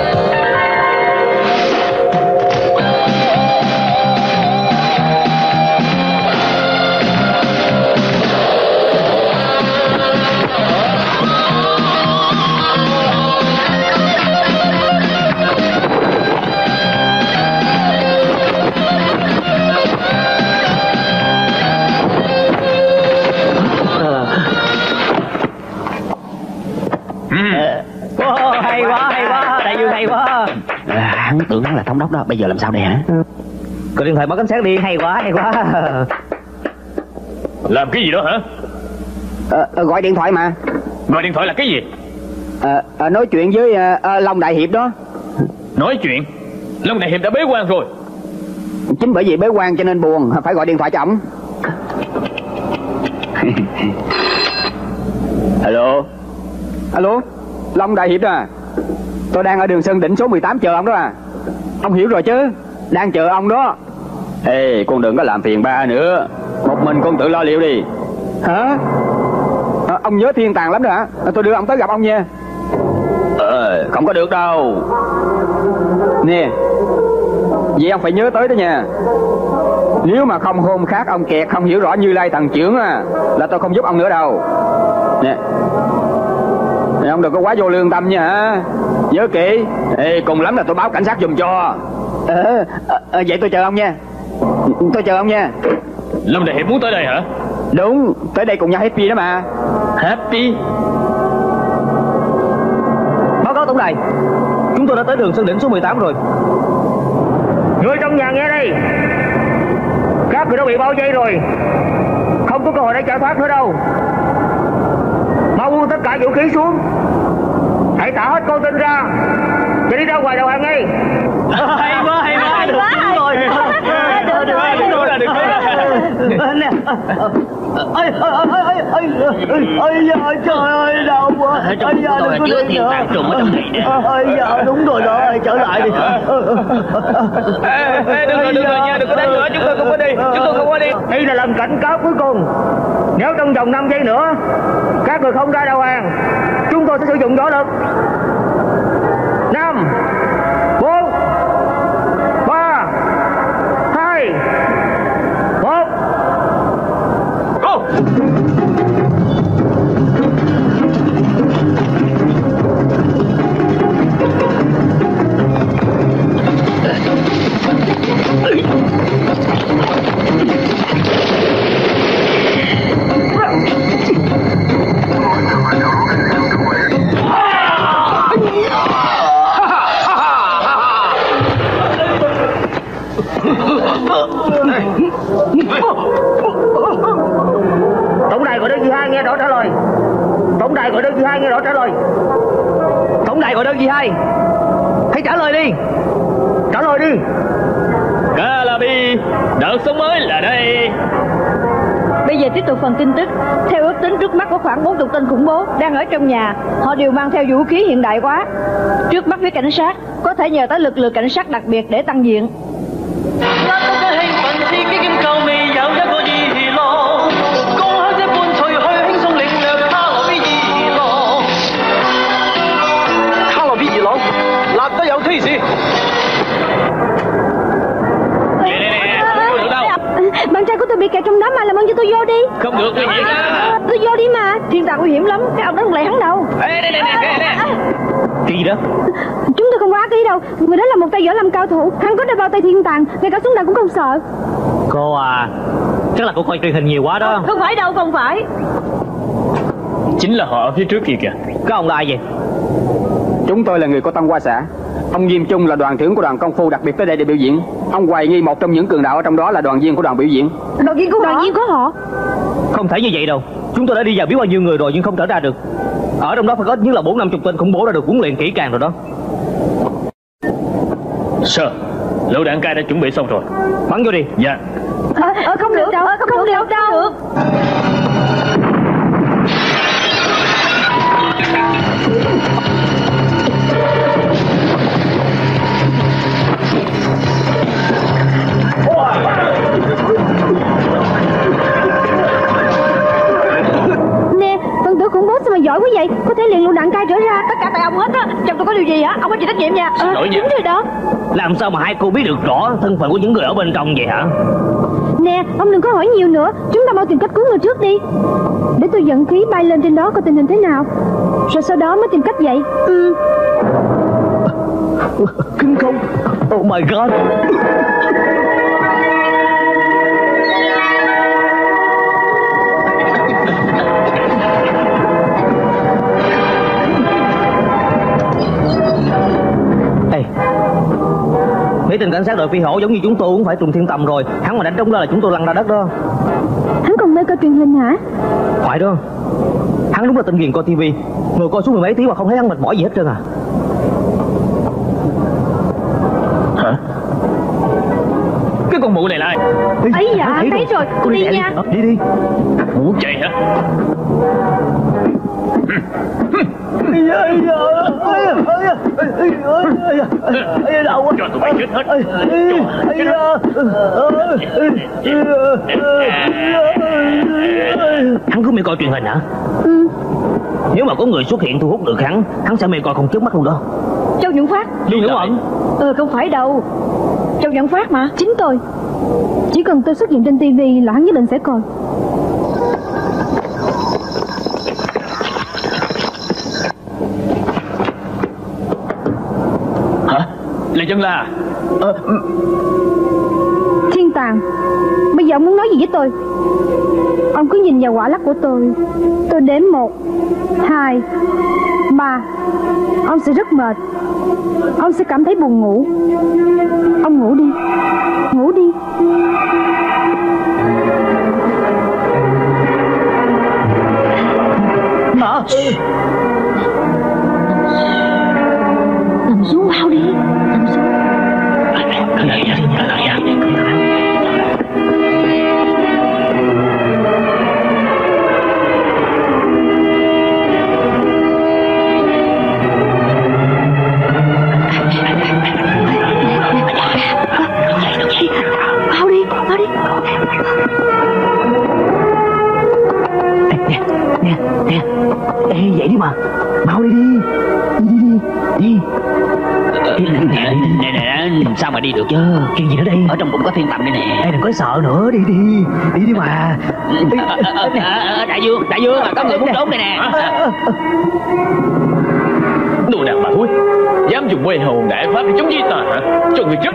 Oh, hay quá, hay quá, đại dương hay quá. À, hắn tưởng hắn là thống đốc đó, bây giờ làm sao đây hả? Có điện thoại báo cảnh sát đi, hay quá, hay quá. Làm cái gì đó hả? À, à, gọi điện thoại mà. Gọi điện thoại là cái gì? À, à, nói chuyện với à, à, Long Đại Hiệp đó. Nói chuyện? Long Đại Hiệp đã bế quan rồi. Chính bởi vì bế quan cho nên buồn, phải gọi điện thoại cho ổng. Alo. Alo, Long Đại Hiệp đó à? Tôi đang ở đường Sơn Đỉnh số mười tám chờ ông đó à. Ông hiểu rồi chứ, đang chờ ông đó. Ê, con đừng có làm phiền ba nữa, một mình con tự lo liệu đi. Hả? À, ông nhớ thiên tàng lắm đó hả? À, tôi đưa ông tới gặp ông nha. Ờ, không có được đâu. Nè, vậy ông phải nhớ tới đó nha. Nếu mà không hôn khác ông kẹt không hiểu rõ Như Lai thần trưởng à, là tôi không giúp ông nữa đâu. Nè, Ông đừng có quá vô lương tâm nha. Nhớ kỹ. Ê, cùng lắm là tôi báo cảnh sát giùm cho. Ờ, à, vậy tôi chờ ông nha. Tôi chờ ông nha. Lâm Đại Hiệp muốn tới đây hả? Đúng, tới đây cùng nhau happy đó mà. Happy? Báo cáo tổng đài, chúng tôi đã tới đường Sơn Đỉnh số mười tám rồi. Người trong nhà nghe đây, các người đã bị bao vây rồi, không có cơ hội để chạy thoát nữa đâu. Mau buông tất cả vũ khí xuống, hãy thả hết con tin ra và đi ra ngoài đầu hàng ngay. Hay quá, hay quá, được cứu rồi. Được rồi, được rồi, được rồi. Nè. Ây, ây, ây, ây, ây, ây, trời ơi, đau quá. Ây da, đừng có đi nữa. Ây da, đúng rồi đó, trở lại đi. Ê, ê, đừng rồi, đừng rồi nha, đừng có đánh nữa, chúng tôi không có đi, chúng tôi không có đi. Đây là lần cảnh cáo cuối cùng. Nếu trong vòng năm giây nữa các người không ra đầu hàng, chúng tôi sẽ sử dụng võ lực. Năm, bốn, ba, hai, một. Go! Tổng đài gọi đơn vị hai nghe rõ trả lời. Tổng đài gọi đơn vị hai nghe rõ trả lời. Tổng đài gọi đơn vị hai, hãy trả lời đi. Trả lời đi. Calabi, đợt sống mới là đây. Bây giờ tiếp tục phần tin tức. Theo ước tính trước mắt có khoảng bốn mươi tên khủng bố đang ở trong nhà. Họ đều mang theo vũ khí hiện đại quá. Trước mắt phía cảnh sát có thể nhờ tới lực lượng cảnh sát đặc biệt để tăng diện. Bạn trai của tôi bị kẹt trong đó mà, làm ơn cho tôi vô đi. Không được, nguy hiểm á. Tôi vô đi mà. Thiên tàng nguy hiểm lắm, cái ông đó không lẽ hắn đâu. Ê, đây, đây, đây, đây. Cái gì đó? Chúng tôi không có ác ý đâu. Người đó là một tay võ lâm cao thủ. Hắn có đeo bao tay thiên tàng, ngay cả súng đạn cũng không sợ. Cô à, chắc là cô coi truyền hình nhiều quá đó. Không phải đâu, không phải. Chính là họ ở phía trước kia kìa. Các ông là ai vậy? Chúng tôi là người của Tân Hoa xã. Ông Diêm Trung là đoàn trưởng của đoàn công phu đặc biệt tới đây để biểu diễn. Ông hoài nghi một trong những cường đạo ở trong đó là đoàn viên của đoàn biểu diễn. Đoàn viên của họ. Đoàn viên của họ. Không thể như vậy đâu. Chúng tôi đã đi vào biết bao nhiêu người rồi nhưng không trở ra được. Ở trong đó phải có ít nhất là bốn năm chục tên khủng bố đã được huấn luyện kỹ càng rồi đó. Sir, lựu đạn cay đã chuẩn bị xong rồi. Bắn vô đi. Dạ. Ờ, ờ, không được đâu, không, không được đâu. Được. Nè, phần tử khủng bố sao mà giỏi quá vậy? Có thể liền lựu đạn cay trở ra. Tất cả tại ông hết á. Trong tôi có điều gì hả? Ông có chịu trách nhiệm nha. Ờ, Lỗi nha. đúng rồi đó. Làm sao mà hai cô biết được rõ thân phận của những người ở bên trong vậy hả? Nè, ông đừng có hỏi nhiều nữa. Chúng ta mau tìm cách cứu người trước đi. Để tôi dẫn khí bay lên trên đó coi tình hình thế nào, rồi sau đó mới tìm cách dậy. Ừ. Kinh không? Oh my god. Ê, mấy tên cảnh sát đội phi hổ giống như chúng tôi cũng phải trùng thiên tầm rồi. Hắn mà đánh trúng đó là chúng tôi lăn ra đất đó. Hắn còn mê coi truyền hình hả? Phải đó. Hắn đúng là tên ghiền coi tivi. Ngồi coi suốt mười mấy tiếng mà không thấy hắn mệt mỏi gì hết trơn à. Hả? Cái con mụ này là ai? Ấy dạ, thấy rồi, Cô đi đi nha. Đi đi. Muốn chạy hả? Cho tụi bay chết hết. Hắn cứ mê coi truyền hình hả? Ừ. Nếu mà có người xuất hiện thu hút được hắn, hắn sẽ mê coi không chớp mắt luôn đó. Châu Nhuận Phát. Lưu Hiểu Ẩn. Ừ, không phải đâu. Châu Nhuận Phát mà. Chính tôi. Chỉ cần tôi xuất hiện trên tivi là hắn nhất định sẽ coi. là dân là ờ, Thiên Tàng, bây giờ ông muốn nói gì với tôi? Ông cứ nhìn vào quả lắc của tôi. Tôi đếm một, hai, ba. Ông sẽ rất mệt. Ông sẽ cảm thấy buồn ngủ. Ông ngủ đi. Ngủ đi. hả? Nằm xuống mau đi. Nằm xuống. Cái này ra, cái này ra. Mau đi, mau đi. Nè, nè, nè. Ê, vậy đi mà. Mau đi đi. Đi đi đi. Đi. Nè, nè, nè, sao mà đi được chứ? Chuyện gì nữa đây? Ở trong bụng có thiên tầm đây nè. Ê, đừng có sợ nữa, đi đi. Đi đi mà. Đại vương, đại vương, có người muốn trốn đây nè. Đồ đàn bà thúi, dám dùng quê hồn đại pháp để chống với ta hả? Cho người chết.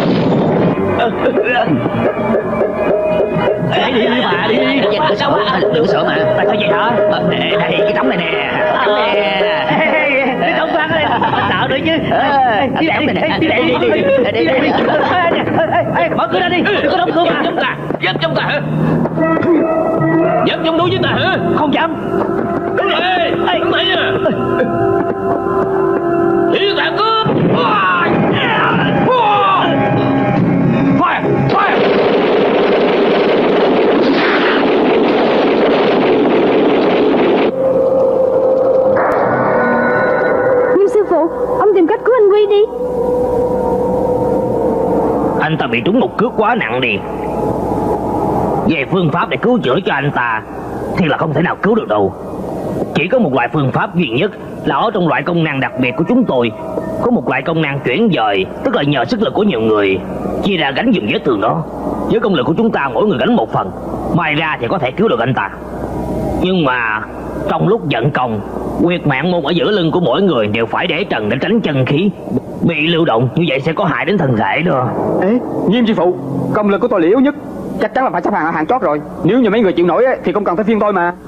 Đi đi đi mà, đi đi. Đừng có sợ, đừng có sợ mà. Tại sao vậy hả? Đây, cái tấm này nè. Tấm nè. Cái tấm vắng đây. Sợ nữa chứ. Cái tấm này nè. Đi đi đi. Đi đi đi. Mở cửa ra đi. Đừng có đóng cửa mà. Dám ta, dám chống ta hả? Dám chống đối với ta hả? Không dám. Ê, đứng lại nha. Thiên tàng cướp. Fire, fire. Nhưng sư phụ, ông tìm cách cứu anh Quy đi. Anh ta bị trúng một cước quá nặng đi. Về phương pháp để cứu chữa cho anh ta thì là không thể nào cứu được đâu. Chỉ có một loại phương pháp duy nhất là ở trong loại công năng đặc biệt của chúng tôi. Có một loại công năng chuyển dời, tức là nhờ sức lực của nhiều người chia ra gánh giùm vết thương đó. Với công lực của chúng ta mỗi người gánh một phần, may ra thì có thể cứu được anh ta. Nhưng mà trong lúc vận công, huyệt mạng môn ở giữa lưng của mỗi người đều phải để trần để tránh chân khí bị lưu động, như vậy sẽ có hại đến thân thể đó. Ê, Nghiêm sư phụ, công lực của tôi là yếu nhất, chắc chắn là phải xếp hàng ở hàng chót rồi. Nếu như mấy người chịu nổi ấy, thì không cần tới phiên tôi mà.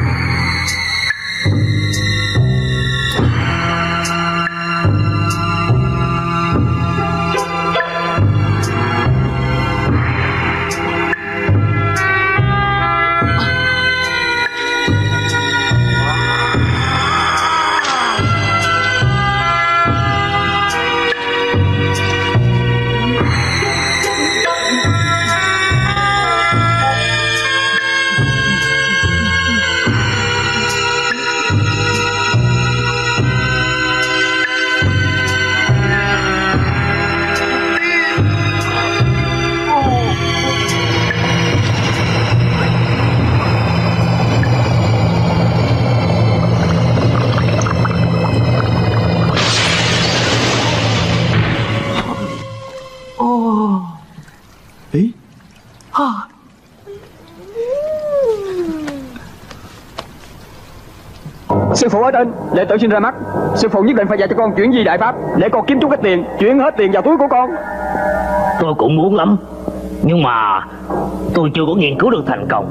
Sư phụ ở trên, đệ tử xin ra mắt. Sư phụ nhất định phải dạy cho con chuyển di đại pháp để con kiếm chút ít tiền, chuyển hết tiền vào túi của con. Tôi cũng muốn lắm, nhưng mà tôi chưa có nghiên cứu được thành công.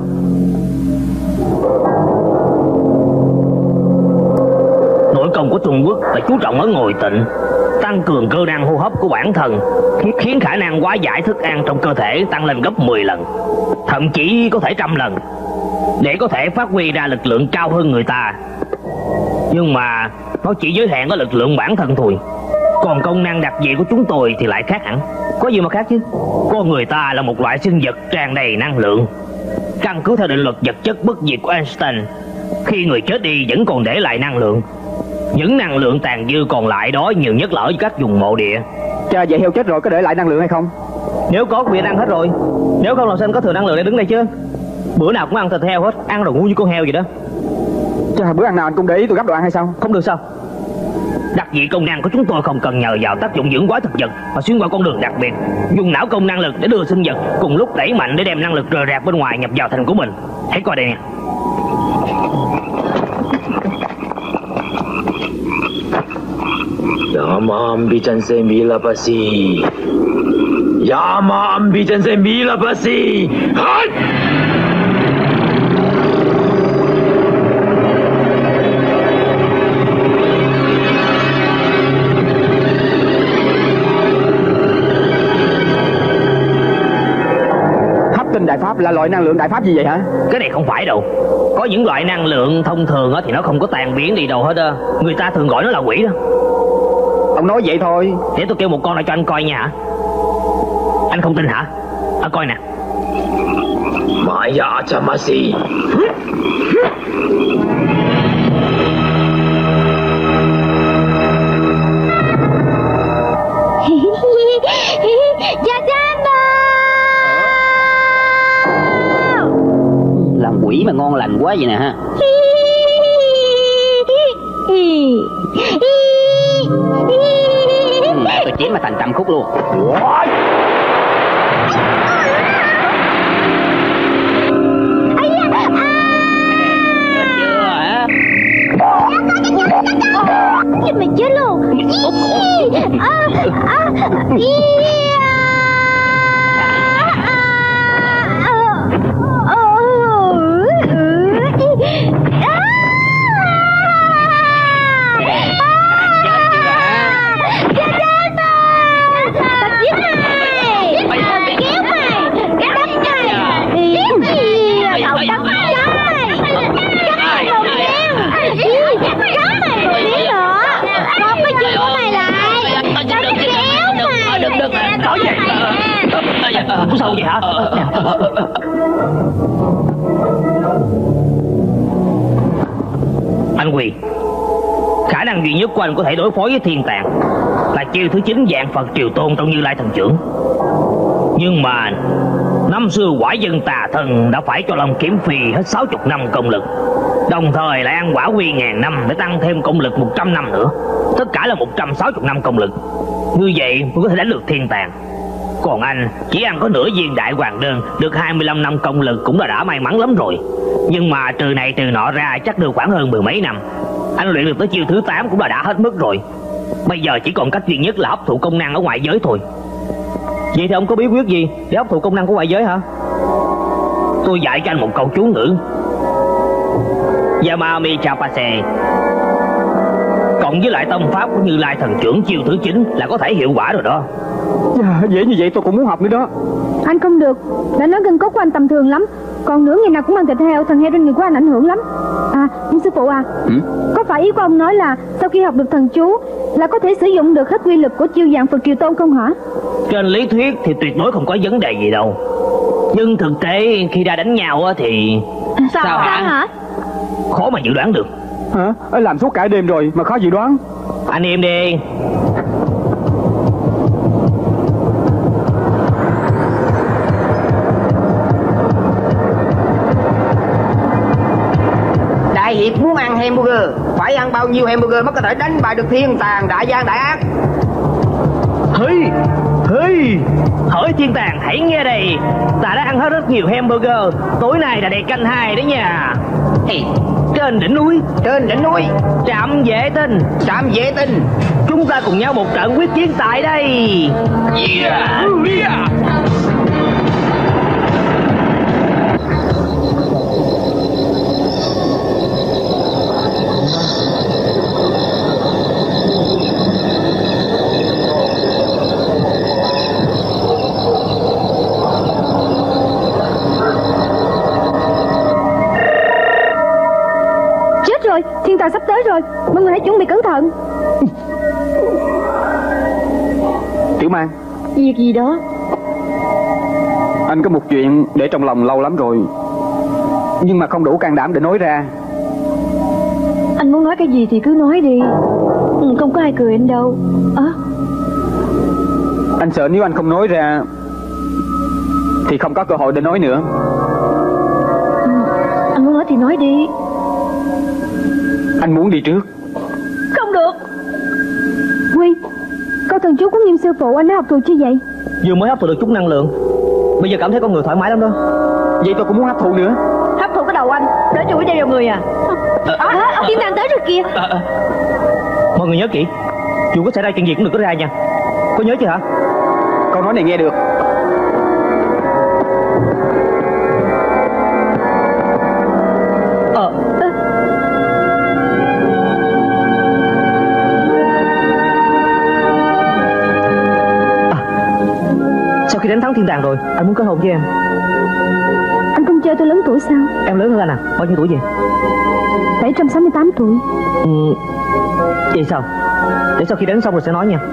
Nội công của Trung Quốc là chú trọng ở ngồi tịnh, tăng cường cơ năng hô hấp của bản thân, khiến khả năng hóa giải thức ăn trong cơ thể tăng lên gấp mười lần, thậm chí có thể trăm lần, để có thể phát huy ra lực lượng cao hơn người ta. Nhưng mà nó chỉ giới hạn ở lực lượng bản thân thôi. Còn công năng đặc biệt của chúng tôi thì lại khác hẳn. Có gì mà khác chứ? Con người ta là một loại sinh vật tràn đầy năng lượng. Căn cứ theo định luật vật chất bất diệt của Einstein, khi người chết đi vẫn còn để lại năng lượng. Những năng lượng tàn dư còn lại đó nhiều nhất là ở các vùng mộ địa. Cha, vậy heo chết rồi có để lại năng lượng hay không? Nếu có bị ăn hết rồi. Nếu không làm sao có thừa năng lượng để đứng đây chứ? Bữa nào cũng ăn thịt heo hết, ăn rồi ngu như con heo vậy đó. Cha, bữa ăn nào anh cũng để ý tôi gấp đồ ăn hay sao? Không được sao? Đặc dị công năng của chúng tôi không cần nhờ vào tác dụng dưỡng hóa thực vật, mà xuyên qua con đường đặc biệt, dùng não công năng lực để đưa sinh vật cùng lúc đẩy mạnh để đem năng lực rời rạc bên ngoài nhập vào thành của mình. Hãy coi đây nè. Đó, Yama ambijan se mila basi. Yama ambijan se mila basi. Hai! Hấp tinh đại pháp là loại năng lượng đại pháp gì vậy hả? Cái này không phải đâu. Có những loại năng lượng thông thường thì nó không có tan biến đi đâu hết á. Người ta thường gọi nó là quỷ đó. Ông nói vậy thôi. Để tôi kêu một con lại cho anh coi nha. Anh không tin hả? À, coi nè. Maya Chamasi. Làm quỷ mà ngon lành quá vậy nè ha. Mẹ tôi chém mà thành trăm khúc luôn. Mày chết luôn. À, à, Có sao vậy hả? Anh Quỳ, khả năng duy nhất của anh có thể đối phó với thiên tàng là chiêu thứ chín dạng Phật Triều Tôn trong Như Lai Thần Trưởng. Nhưng mà năm xưa quả dân tà thần đã phải cho Long Kiếm Phi hết sáu mươi năm công lực, đồng thời lại ăn quả quy ngàn năm để tăng thêm công lực một trăm năm nữa. Tất cả là một trăm sáu mươi năm công lực. Như vậy mới có thể đánh được thiên tàng. Còn anh chỉ ăn có nửa viên đại hoàng đơn, được hai mươi lăm năm công lực cũng là đã may mắn lắm rồi. Nhưng mà trừ này trừ nọ ra chắc được khoảng hơn mười mấy năm. Anh luyện được tới chiêu thứ tám cũng là đã hết mức rồi. Bây giờ chỉ còn cách duy nhất là hấp thụ công năng ở ngoại giới thôi. Vậy thì ông có bí quyết gì để hấp thụ công năng của ngoại giới hả? Tôi dạy cho anh một câu chú ngữ Yamami Chapase cộng với lại tâm pháp của Như Lai Thần Trưởng chiêu thứ chín là có thể hiệu quả rồi đó. À, dễ như vậy tôi cũng muốn học nữa đó. Anh không được. Đã nói gân cốt của anh tầm thường lắm. Còn nữa ngày nào cũng ăn thịt heo, thần heo trên người của anh ảnh hưởng lắm. À, nhưng sư phụ à, ừ? Có phải ý của ông nói là sau khi học được thần chú là có thể sử dụng được hết quy lực của chiêu dạng Phật Triều Tôn không hả? Trên lý thuyết thì tuyệt đối không có vấn đề gì đâu. Nhưng thực tế khi ra đánh nhau thì... Sao, Sao hả? hả? Khó mà dự đoán được. Hả? Làm suốt cả đêm rồi mà khó dự đoán. Anh im đi. Đại hiệp muốn ăn hamburger, phải ăn bao nhiêu hamburger mới có thể đánh bại được thiên tàng đại gian đại ác? Hey, hey, hỏi thiên tàng hãy nghe đây. Ta đã ăn hết rất nhiều hamburger. Tối nay là đầy canh hai đấy nha. Hey. Trên đỉnh núi. Trên đỉnh núi. Trạm Vệ Tinh. Trạm Vệ Tinh. Chúng ta cùng nhau một trận quyết chiến tại đây. Yeah, yeah. Thiên tàng sắp tới rồi, mọi người hãy chuẩn bị cẩn thận. Tiểu Mang. Việc gì đó? Anh có một chuyện để trong lòng lâu lắm rồi, nhưng mà không đủ can đảm để nói ra. Anh muốn nói cái gì thì cứ nói đi. Ừ, không có ai cười anh đâu. À? Anh sợ nếu anh không nói ra thì không có cơ hội để nói nữa. Ừ, anh muốn nói thì nói đi. Anh muốn đi trước. Không được. Huy, câu thần chú của Nghiêm sư phụ anh đã học thuộc chưa vậy? Vừa mới hấp thụ được chút năng lượng, bây giờ cảm thấy con người thoải mái lắm đó. Vậy tôi cũng muốn hấp thụ nữa. Hấp thụ cái đầu anh, để chuỗi dây vào người à? À, à, thiên tàng tới rồi kìa. À, à. Mọi người nhớ kỹ, Dù có xảy ra chuyện gì cũng đừng có ra nha. Có nhớ chưa hả? Câu nói này nghe được. Ờ à, sau khi đánh thắng thiên tàng rồi, anh muốn kết hôn với em. Anh không chơi tôi lớn tuổi sao? Em lớn hơn anh à? Bao nhiêu tuổi vậy? bảy trăm sáu mươi tám tuổi. Ừ, vậy sao? Để sau khi đánh xong rồi sẽ nói nha.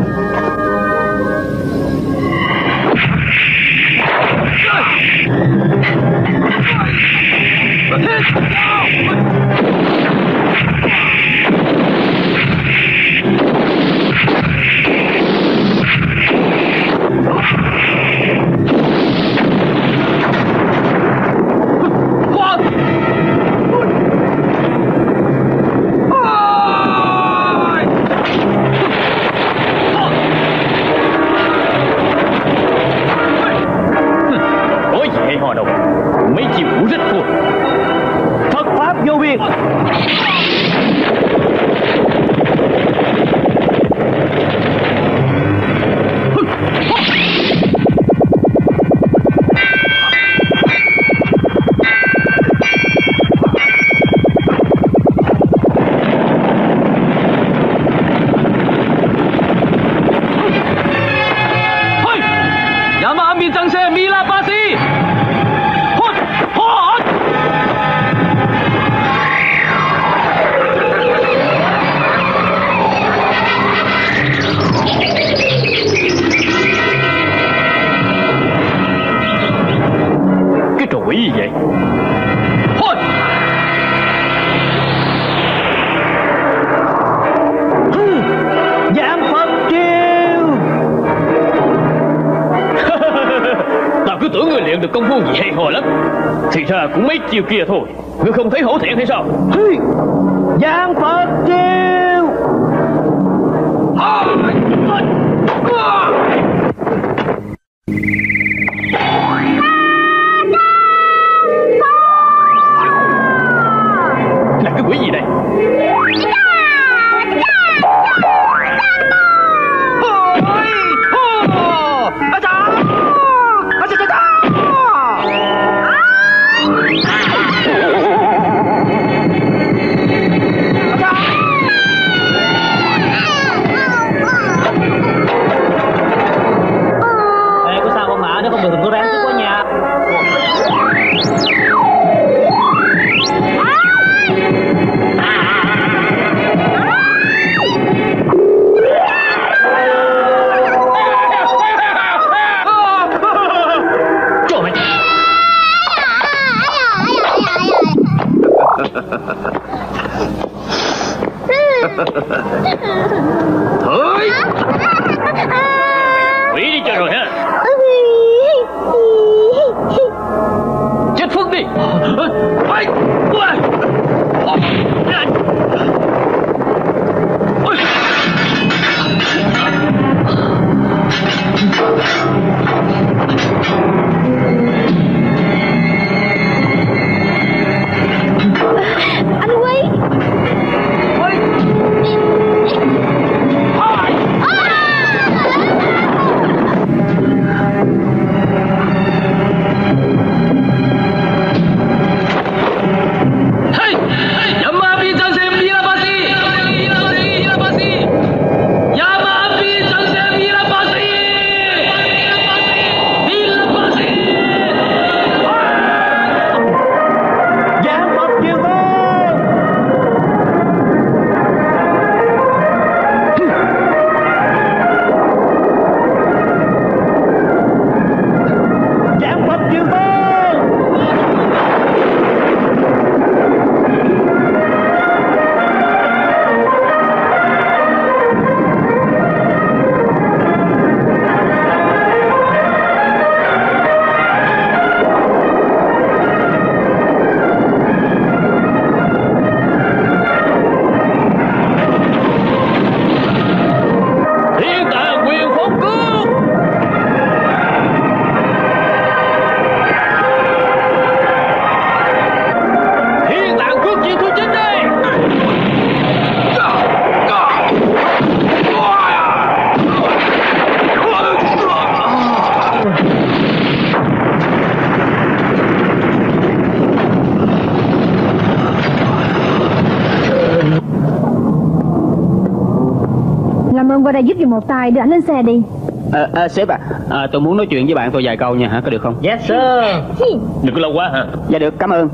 Mấy chiều cũng rất thua. Thật pháp vô biên. Luyện được công phu gì hay ho lắm. Thì ra cũng mấy chiêu kia thôi. Ngươi không thấy hổ thẹn hay sao? Giang Phật chiêu. Là cái quỷ gì đây? Không được đừng có ráng chút quá nha. Trời mày. Thôi. Quỷ đi cho rồi ha. Chết Phước đi. Anh Quy. Hey, Yama Bintan Sem Bila Basi. ông qua đây giúp giùm một tay, đưa ảnh lên xe đi. à, à, Sếp à, à tôi muốn nói chuyện với bạn tôi vài câu nha hả, có được không? Yes sir. Đừng có lâu quá hả? Dạ được, cảm ơn.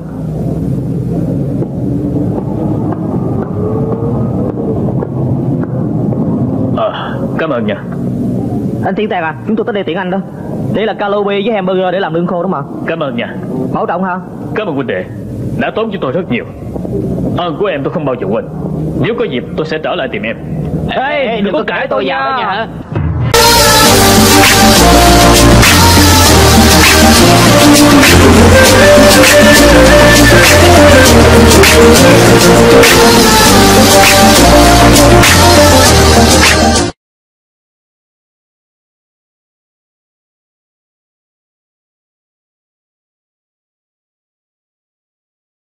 Ờ, cảm ơn nha. Anh Tiến Tàng à, chúng tôi tới đây tiễn anh đó. Đây là calobi với hamburger để làm lương khô đúng không ạ? Cảm ơn nha. Bảo trọng hả? Cảm ơn huynh đệ, đã tốn chúng tôi rất nhiều. Ơn của em tôi không bao giờ quên. Nếu có dịp tôi sẽ trở lại tìm em. Ê, Ê đừng, đừng có cãi tôi vào đó nha hả? We'll be right back.